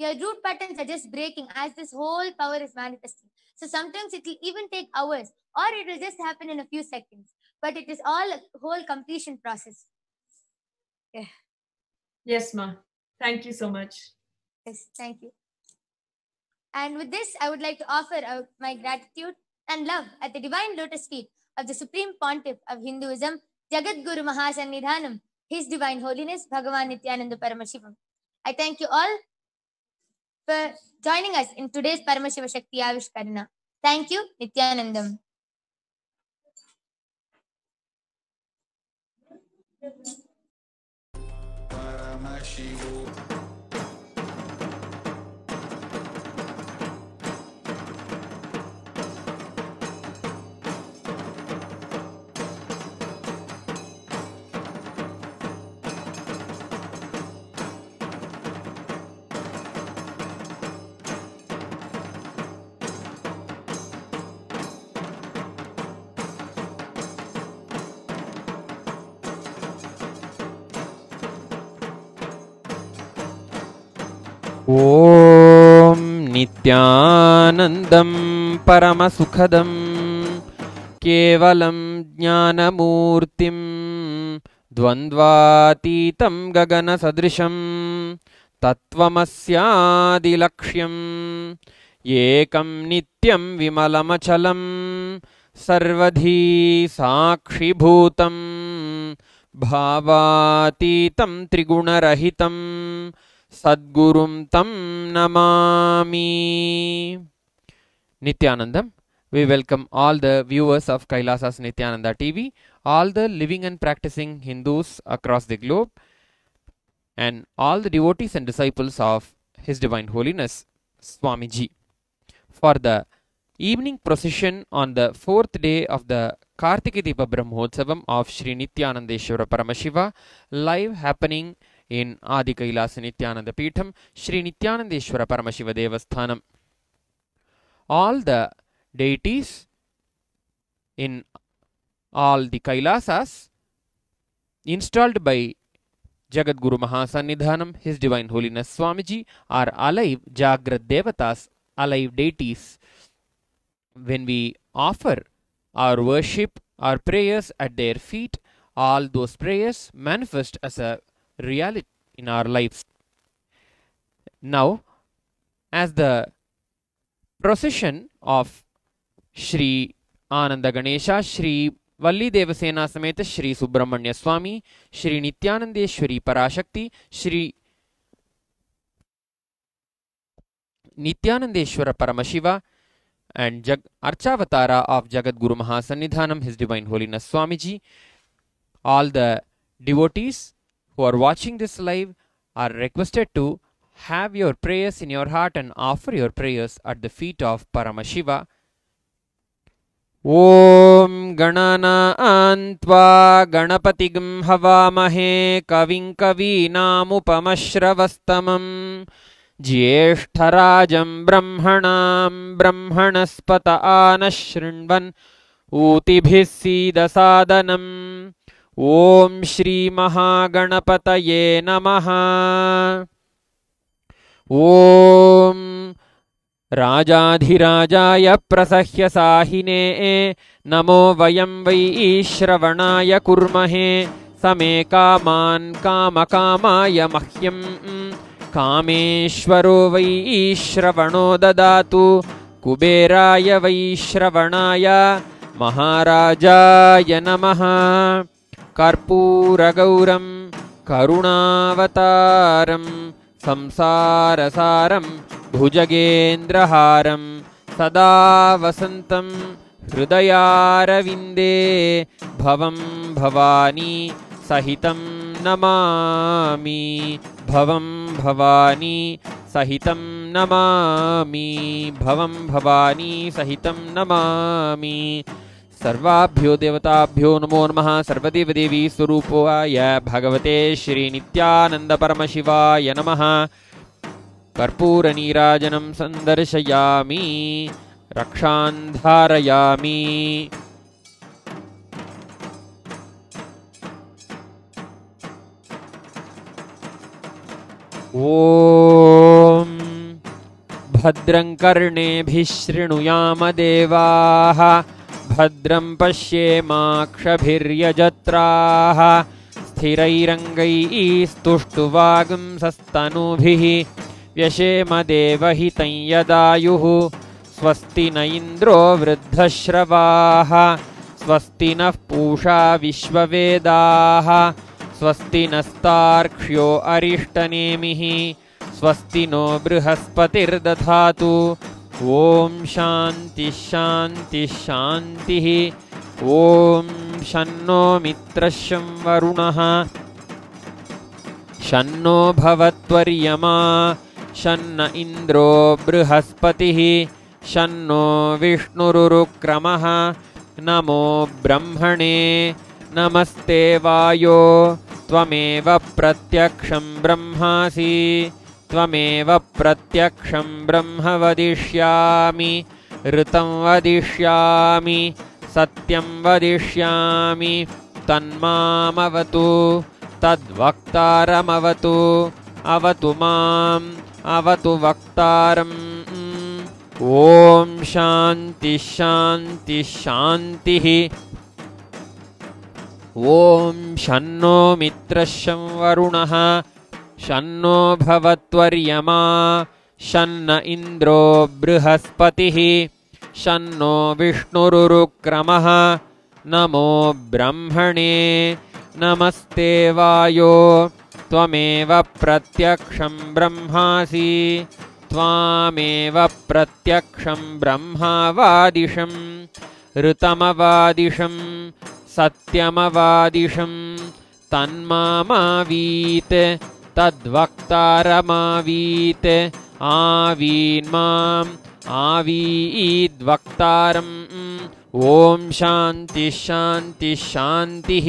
Your root patterns are just breaking as this whole power is manifesting. So sometimes it will even take hours, or it will just happen in a few seconds. But it is all a whole completion process. Yeah. Yes, Ma. Thank you so much. Yes, thank you. And with this, I would like to offer out my gratitude and love at the divine lotus feet of the Supreme Pontiff of Hinduism, Jagat Guru Mahasannidhanam, His Divine Holiness, Bhagavan Nityananda Paramashivam. I thank you all for joining us in today's Paramashiva Shakti Avishkarana. Thank you, Nityanandam. ॐ नित्यानन्दं परमसुखदं केवलं ज्ञानमूर्तिं द्वन्द्वातीतं गगनसदृशं तत्त्वमस्यादिलक्ष्यम् एकं नित्यं विमलमचलं सर्वधी साक्षिभूतं भावातीतं त्रिगुणरहितं Sadgurum tam namami. Nityanandam. We welcome all the viewers of Kailasa's Nityananda TV, all the living and practicing Hindus across the globe, and all the devotees and disciples of His Divine Holiness Swamiji, for the evening procession on the 4th day of the Kartike Deepa Brahmotsavam of Sri Nityanandeshwara Paramashiva, live happening in Adi Kailasa Nityananda Peetham, Sri Nityanandeshwara Paramashiva Devasthanam. All the deities in all the Kailasas installed by Jagat Guru Mahasannidhanam, His Divine Holiness Swamiji, are alive Jagrat Devatas, alive deities. When we offer our worship, our prayers at their feet, all those prayers manifest as a reality in our lives. Now, as the procession of Shri Ananda Ganesha, Shri Valli Devasena Sameta Shri Subramanya Swami, Shri Nityanandeshwari Parashakti, Shri Nityanandeshwara Paramashiva, and Archavatara of Jagat Guru Mahasannidhanam, His Divine Holiness Swamiji, all the devotees who are watching this live are requested to have your prayers in your heart and offer your prayers at the feet of Paramashiva. Om Ganana Antva Ganapatigam Havamahe Kavin Kavinamupamashravastamam Jyeshtarajam Brahmanam Brahmanaspata Anashrinvan Utibhisida Sadanam. Om Shri Mahaganapataye Namaha. Om Rajadhirajaya Prasahya Sahine Namo Vayam Vai Shravanaya Kurmahe Same Kaman Kamakamaya Mahyam Kameshwaro Vai Shravano Dadatu Kuberaya Vai Shravanaya Maharajaya Namaha. Karpura Gauram Karunavataram Samsarasaram Bhujagendraharam Sada Vasantam Hridayaravinде Bhavam Bhavani Sahitam Namami. Bhavam Bhavani Sahitam Namami. Bhavam Bhavani Sahitam Namami. सर्वाभ्यो देवताभ्यो नमो नमः. सर्वदेव देवी स्वरूपाय भगवते श्री नित्यानंद परमशिवाय नमः. कर्पूर नीराजनं संदर्शयामि, रक्षां धारयामि. ओम भद्रं कर्णेभिः शृणुयाम देवाः भद्रं पश्येमाक्षभिर्यजत्राः स्थिरैरङ्गैस्तुष्टुवागुंसस्तनूभिः व्यशेम देवहितं यदायुः स्वस्ति न इन्द्रो वृद्धश्रवाः स्वस्ति नः पूषा विश्ववेदाः स्वस्ति नस्तार्क्ष्यो अरिष्टनेमिः स्वस्ति नो बृहस्पतिर्दधातु ॐ शान्तिः शान्तिः शान्तिः ॐ शन्नो मित्रशं वरुणः शन्नो भवत्वर्यमा शन्न इन्द्रो बृहस्पतिः शन्नो विष्णुरुक्रमः नमो ब्रह्मणे नमस्ते वायो त्वमेव प्रत्यक्षं ब्रह्मासि त्वमेव प्रत्यक्षं ब्रह्म वदिष्यामि ऋतं वदिष्यामि सत्यं वदिष्यामि तन्मामवतु तद्वक्तारमवतु अवतु माम् अवतु वक्तारम् ॐ शान्तिः शान्तिः शान्तिः ॐ शन्नो मित्रशं वरुणः शन्नो भवत्वर्यमा शन्न इन्द्रो बृहस्पतिः शन्नो विष्णुरुक्रमः नमो ब्रह्मणे नमस्ते वायो त्वमेव प्रत्यक्षं ब्रह्मासि त्वामेव प्रत्यक्षं ब्रह्मावादिशं ऋतमवादिशं सत्यमवादिशं तन्मामावीत् तद्वक्तारमावीत् आवीन्माम् आवीद्वक्तारम् ॐ शान्तिः शान्तिः शान्तिः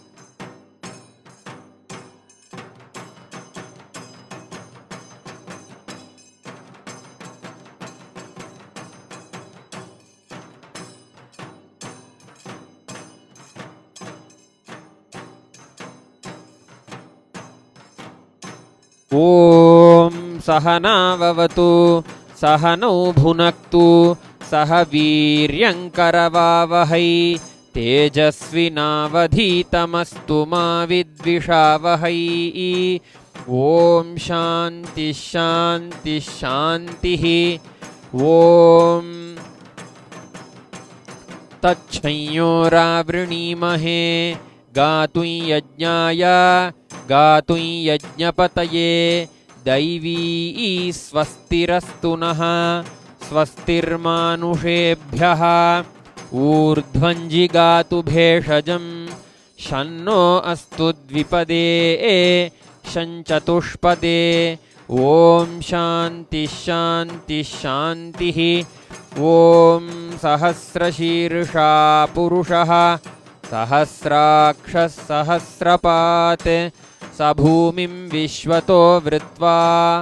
ॐ सहनाववतु सहनौ भुनक्तु सह वीर्यङ्करवावहै तेजस्विनावधीतमस्तु मा विद्विषावहै ॐ शान्तिः शान्तिः शान्तिः ॐ तच्छंयोरावृणीमहे गातुं यज्ञाय गातुं यज्ञपतये दैवी स्वस्तिरस्तु नः स्वस्तिर्मानुषेभ्यः ऊर्ध्वं जिगातु भेषजं शन्नो अस्तु द्विपदे शञ्चतुष्पदे ॐ शान्तिः शान्तिः शान्तिः ॐ सहस्रशीर्षा पुरुषः सहस्राक्षः सहस्रपात् स भूमिं विश्वतो वृत्वा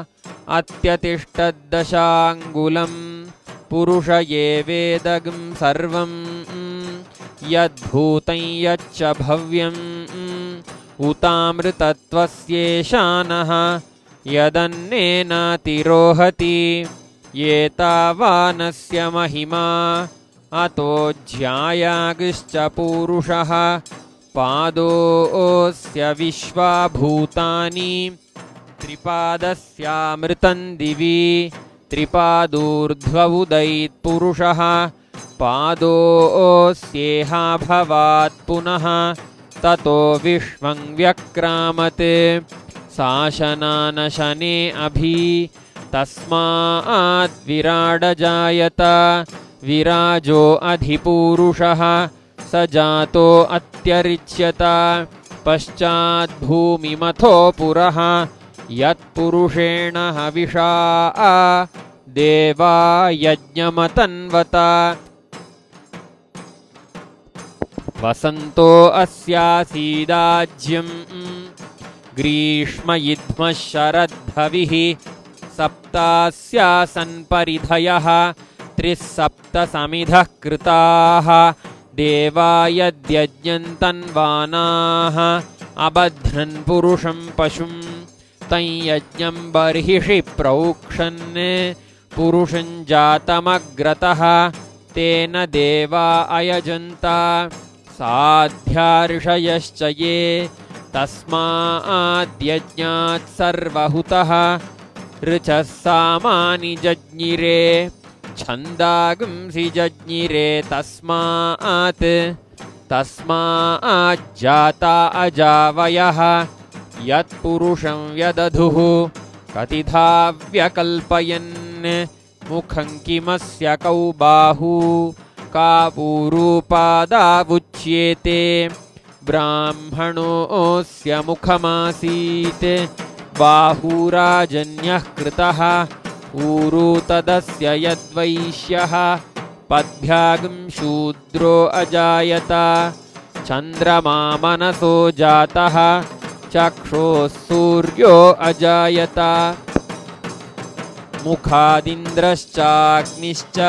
अत्यतिष्ठद्दशाङ्गुलं पुरुष एवेदगं सर्वं यद्भूतं यच्च भव्यम् उतामृतत्वस्येशानः यदन्नेनातिरोहति एतावानस्य महिमा अतो ज्यायागिश्च पूरुषः पादोऽस्य विश्वाभूतानि त्रिपादस्यामृतं दिवि त्रिपादूर्ध्व उदैत्पुरुषः पादोऽस्येहाभवात् पुनः ततो विश्वं व्यक्रामत् शासनानशने अभि तस्मात् विराडजायत विराजो अधिपूरुषः स जातो अत्यरिच्यत पश्चाद्भूमिमथो पुरः यत्पुरुषेण हविषा देवा यज्ञमतन्वत वसन्तो अस्यासीदाज्यं ग्रीष्मयिध्मः शरद्धविः सप्तास्यासन्परिधयः त्रिसप्तसमिधः कृताः देवा यद्यज्ञन्तन्वानाः अबध्नन् पुरुषं पशुं तं यज्ञं बर्हिषि प्रौक्षन् पुरुषं जातमग्रतः तेन देवा अयजन्त साध्या ऋषयश्च ये तस्माद्यज्ञात् सर्वहुतः ऋचः सामानि जज्ञिरे छन्दागुंसि जज्ञिरे तस्माज्जाता अजावयः यत्पुरुषं व्यदधुः कतिधा व्यकल्पयन् मुखं किमस्य कौ बाहू का पूरूपादावुच्येते ब्राह्मणोऽस्य मुखमासीत् बाहुराजन्यः कृतः ऊरू तदस्य यद्वैश्यः पद्भ्यागं शूद्रो अजायत चन्द्रमा मनसो जातः चक्षुः सूर्यो अजायत मुखादिन्द्रश्चाग्निश्च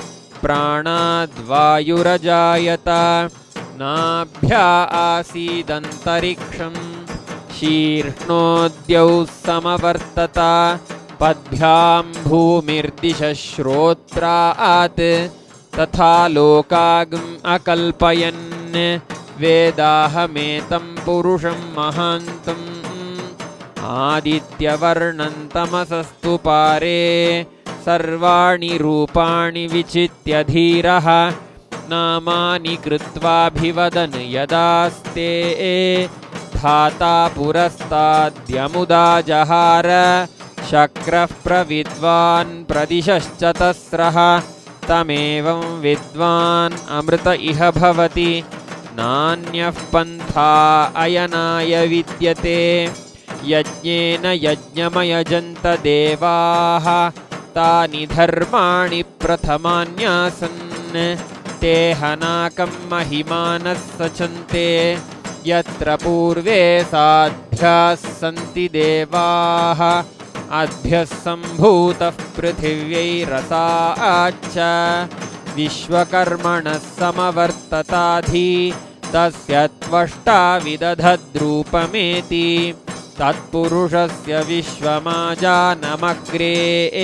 प्राणाद्वायुरजायत नाभ्या आसीदन्तरिक्षं शीर्ष्णोद्यौ समवर्तत पद्भ्यां भूमिर्दिशः श्रोत्रात् तथा लोकागम् अकल्पयन् वेदाहमेतं पुरुषं महान्तम् आदित्यवर्णं तमसस्तु पारे सर्वाणि रूपाणि विचित्य धीरः नामानि कृत्वाभिवदन् यदास्ते धाता पुरस्ताद्यमुदा जहार शक्रः प्रविद्वान् प्रदिशश्चतस्रः तमेवं विद्वान् अमृत इह भवति नान्यः पन्था अयनाय विद्यते यज्ञेन यज्ञमयजन्त देवाः तानि धर्माणि प्रथमान्यासन् ते हनाकं महिमानः सचन्ते यत्र पूर्वे साध्याः सन्ति देवाः अद्भ्यः सम्भूतः पृथिव्यैरसाच्च विश्वकर्मणः समवर्तताधि तस्य त्वष्टा विदधद्रूपमेति तत्पुरुषस्य विश्वमाजानमग्रे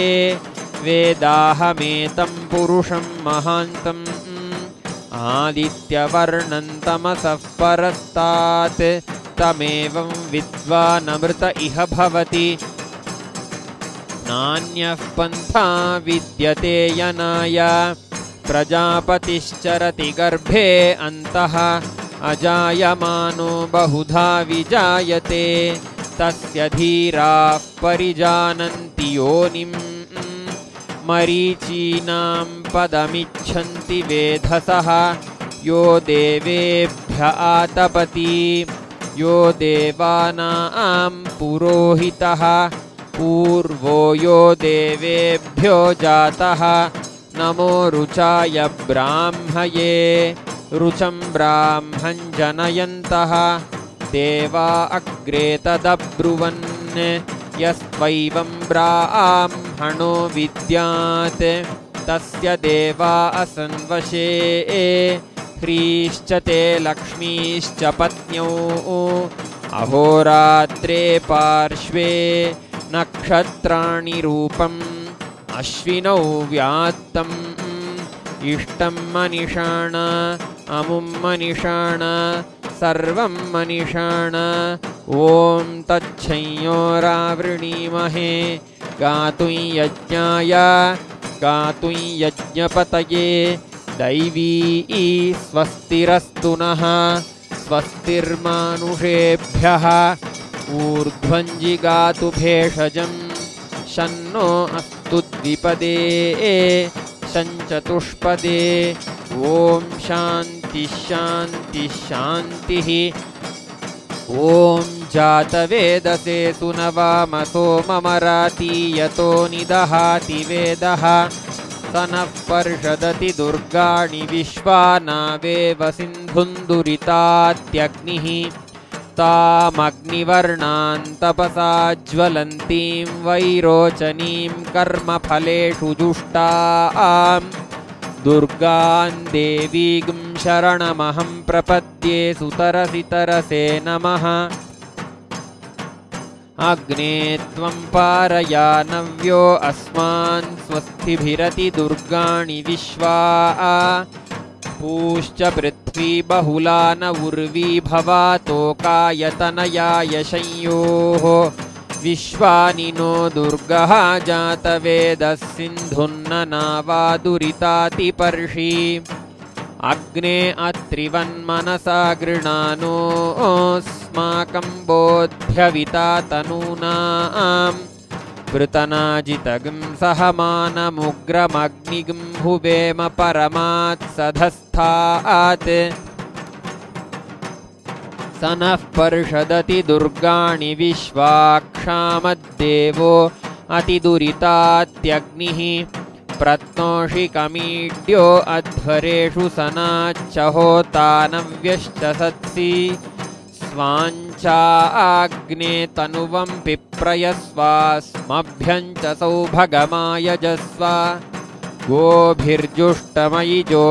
वेदाहमेतं पुरुषं महान्तम् आदित्यवर्णं तमसः परस्तात् तमेवं विद्वानमृत इह भवति नान्यः पन्था विद्यते यनाय प्रजापतिश्चरति गर्भे अन्तः अजायमानो बहुधा विजायते तस्य धीराः परिजानन्ति योनिम् मरीचीनां पदमिच्छन्ति वेधसः यो देवेभ्य आतपति यो देवानां पुरोहितः पूर्वो यो देवेभ्यो जातः नमो रुचाय ब्राह्मये रुचं ब्राह्मं जनयन्तः देवा अग्रे तदब्रुवन् यस्त्वैवं ब्राह्मणो विद्यात् तस्य देवा असन्वशे ह्रीश्च ते लक्ष्मीश्च पत्न्यौ अहोरात्रे पार्श्वे नक्षत्राणि रूपम् अश्विनौ व्यात्तम् इष्टं मनिषाण अमुं मनिषाण सर्वं मनिषाण ॐ तच्छंयोरावृणीमहे गातुं यज्ञाय गातुं यज्ञपतये दैवी स्वस्तिरस्तु नः स्वस्तिर्मानुषेभ्यः ऊर्ध्वं जिगातु भेषजं शन्नो अस्तु द्विपदे शञ्चतुष्पदे ॐ शान्ति शान्ति शान्तिः ॐ जातवेदसे सुनवामसो ममरातीयतो निदहाति वेदः स नः पर्षदति दुर्गाणि विश्वानावेव सिन्धुन्दुरितात्यग्निः तामग्निवर्णान् तपसा ज्वलन्तीं वैरोचनीं कर्मफलेषु जुष्टाम् दुर्गां देवीं शरणमहं प्रपद्ये सुतरसि तरसे नमः अग्ने त्वं पारयानव्यो अस्मान् स्वस्तिभिरति दुर्गाणि विश्वा पूश्च पृथ्वी बहुला न उर्वी भवातोकायतनयाय संयोः विश्वानि नो दुर्गः जातवेदः सिन्धुन्न नावादुरितातिपर्षि अग्ने अत्रिवन्मनसा गृणानोऽस्माकं बोध्यविता तनूनां वृतनाजितगं सहमानमुग्रमग्निगं हुवेम परमात् सधस्थात् स नः पर्षदति दुर्गाणि विश्वाक्षामद्देवो अतिदुरितात्यग्निः प्रत्नोषिकमीड्यो अध्वरेषु सनाच्च होतानव्यश्च सत्सि स्वाञ्चाग्ने तनुवं पिप्रयस्वास्मभ्यं च सौभगमायजस्व गोभिर्जुष्टमयि जो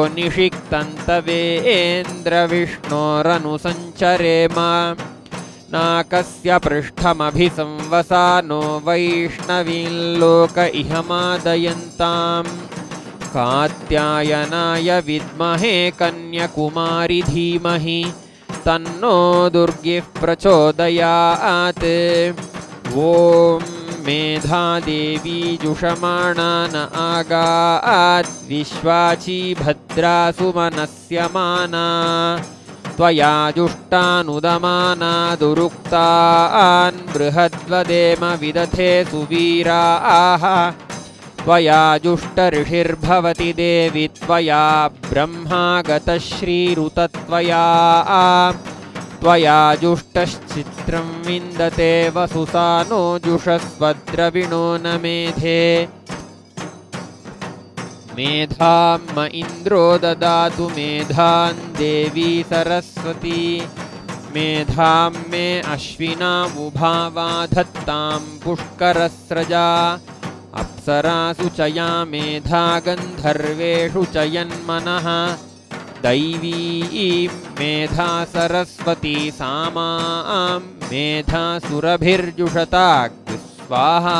निषिक्तन्तवेन्द्रविष्णोरनुसञ्चरेम नाकस्य पृष्ठमभिसंवसानो वैष्णवील्लोक इहमादयन्तां कात्यायनाय विद्महे कन्याकुमारि धीमहि तन्नो दुर्गिः प्रचोदयात् ॐ मेधा देवी जुषमाणा न आगात् विश्वाची भद्रा सुमनस्यमाना त्वया जुष्टानुदमाना दुरुक्तान् बृहद्वदेम विदथे सुवीराः त्वया जुष्टऋषिर्भवति देवि त्वया ब्रह्मागतः श्रीरुतत्वया त्वया जुष्टश्चित्रं विन्दते वसुसानो जुषस्वद्रविणो न मेधे मेधां म इन्द्रो ददातु मेधां देवी सरस्वती मेधां मे अश्विनामुभावा धत्तां पुष्करस्रजा अप्सरासु च या मेधा गन्धर्वेषु च यन्मनः दैवी मेधा सरस्वती सामां मेधा सुरभिर्जुषताग् स्वाहा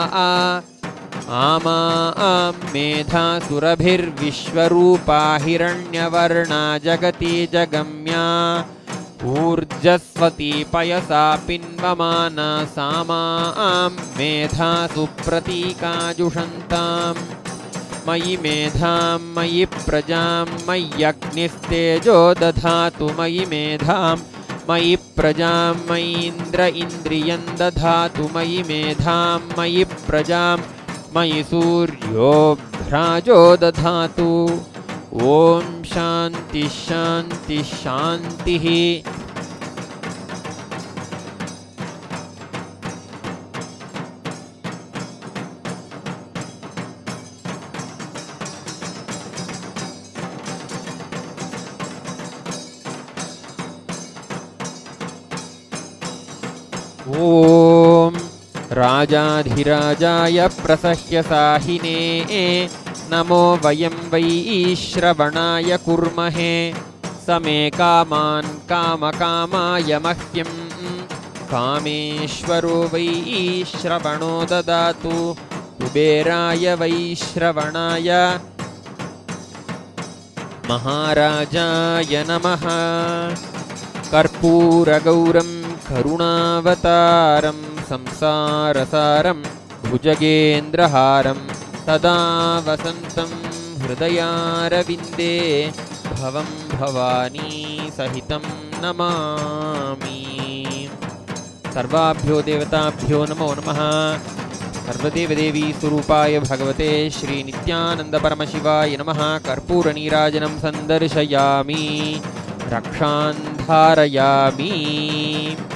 आमां मेधा सुरभिर्विश्वरूपा हिरण्यवर्णा जगति जगम्या ऊर्जस्वती पयसा पिन्वमाना सामां मेधा सुप्रतीकाजुषन्ताम् मयि मेधां मयि प्रजां मय्यग्निस्तेजो दधातु मयि मेधां मयि प्रजां मयीन्द्र इन्द्रियं दधातु मयि मेधां मयि प्रजां मयि सूर्यो भ्राजो दधातु ॐ शान्ति शान्ति शान्तिः ॐ राजाधिराजाय प्रसह्यसाहिने नमो वयं वै श्रवणाय कुर्महे समे कामान् कामकामाय मह्यं कामेश्वरो वै श्रवणो ददातु कुबेराय वै श्रवणाय महाराजाय नमः कर्पूरगौरं करुणावतारं संसारसारं भुजगेन्द्रहारं सदा वसन्तं हृदयारविन्दे भवं भवानी सहितं नमामि। सर्वाभ्यो देवताभ्यो नमो नमः। सर्वदेवदेवी स्वरूपाय भगवते श्री नित्यानंद परमशिवाय नमः। कर्पूरनीराजनं सन्दर्शयामि, रक्षान् धारयामि।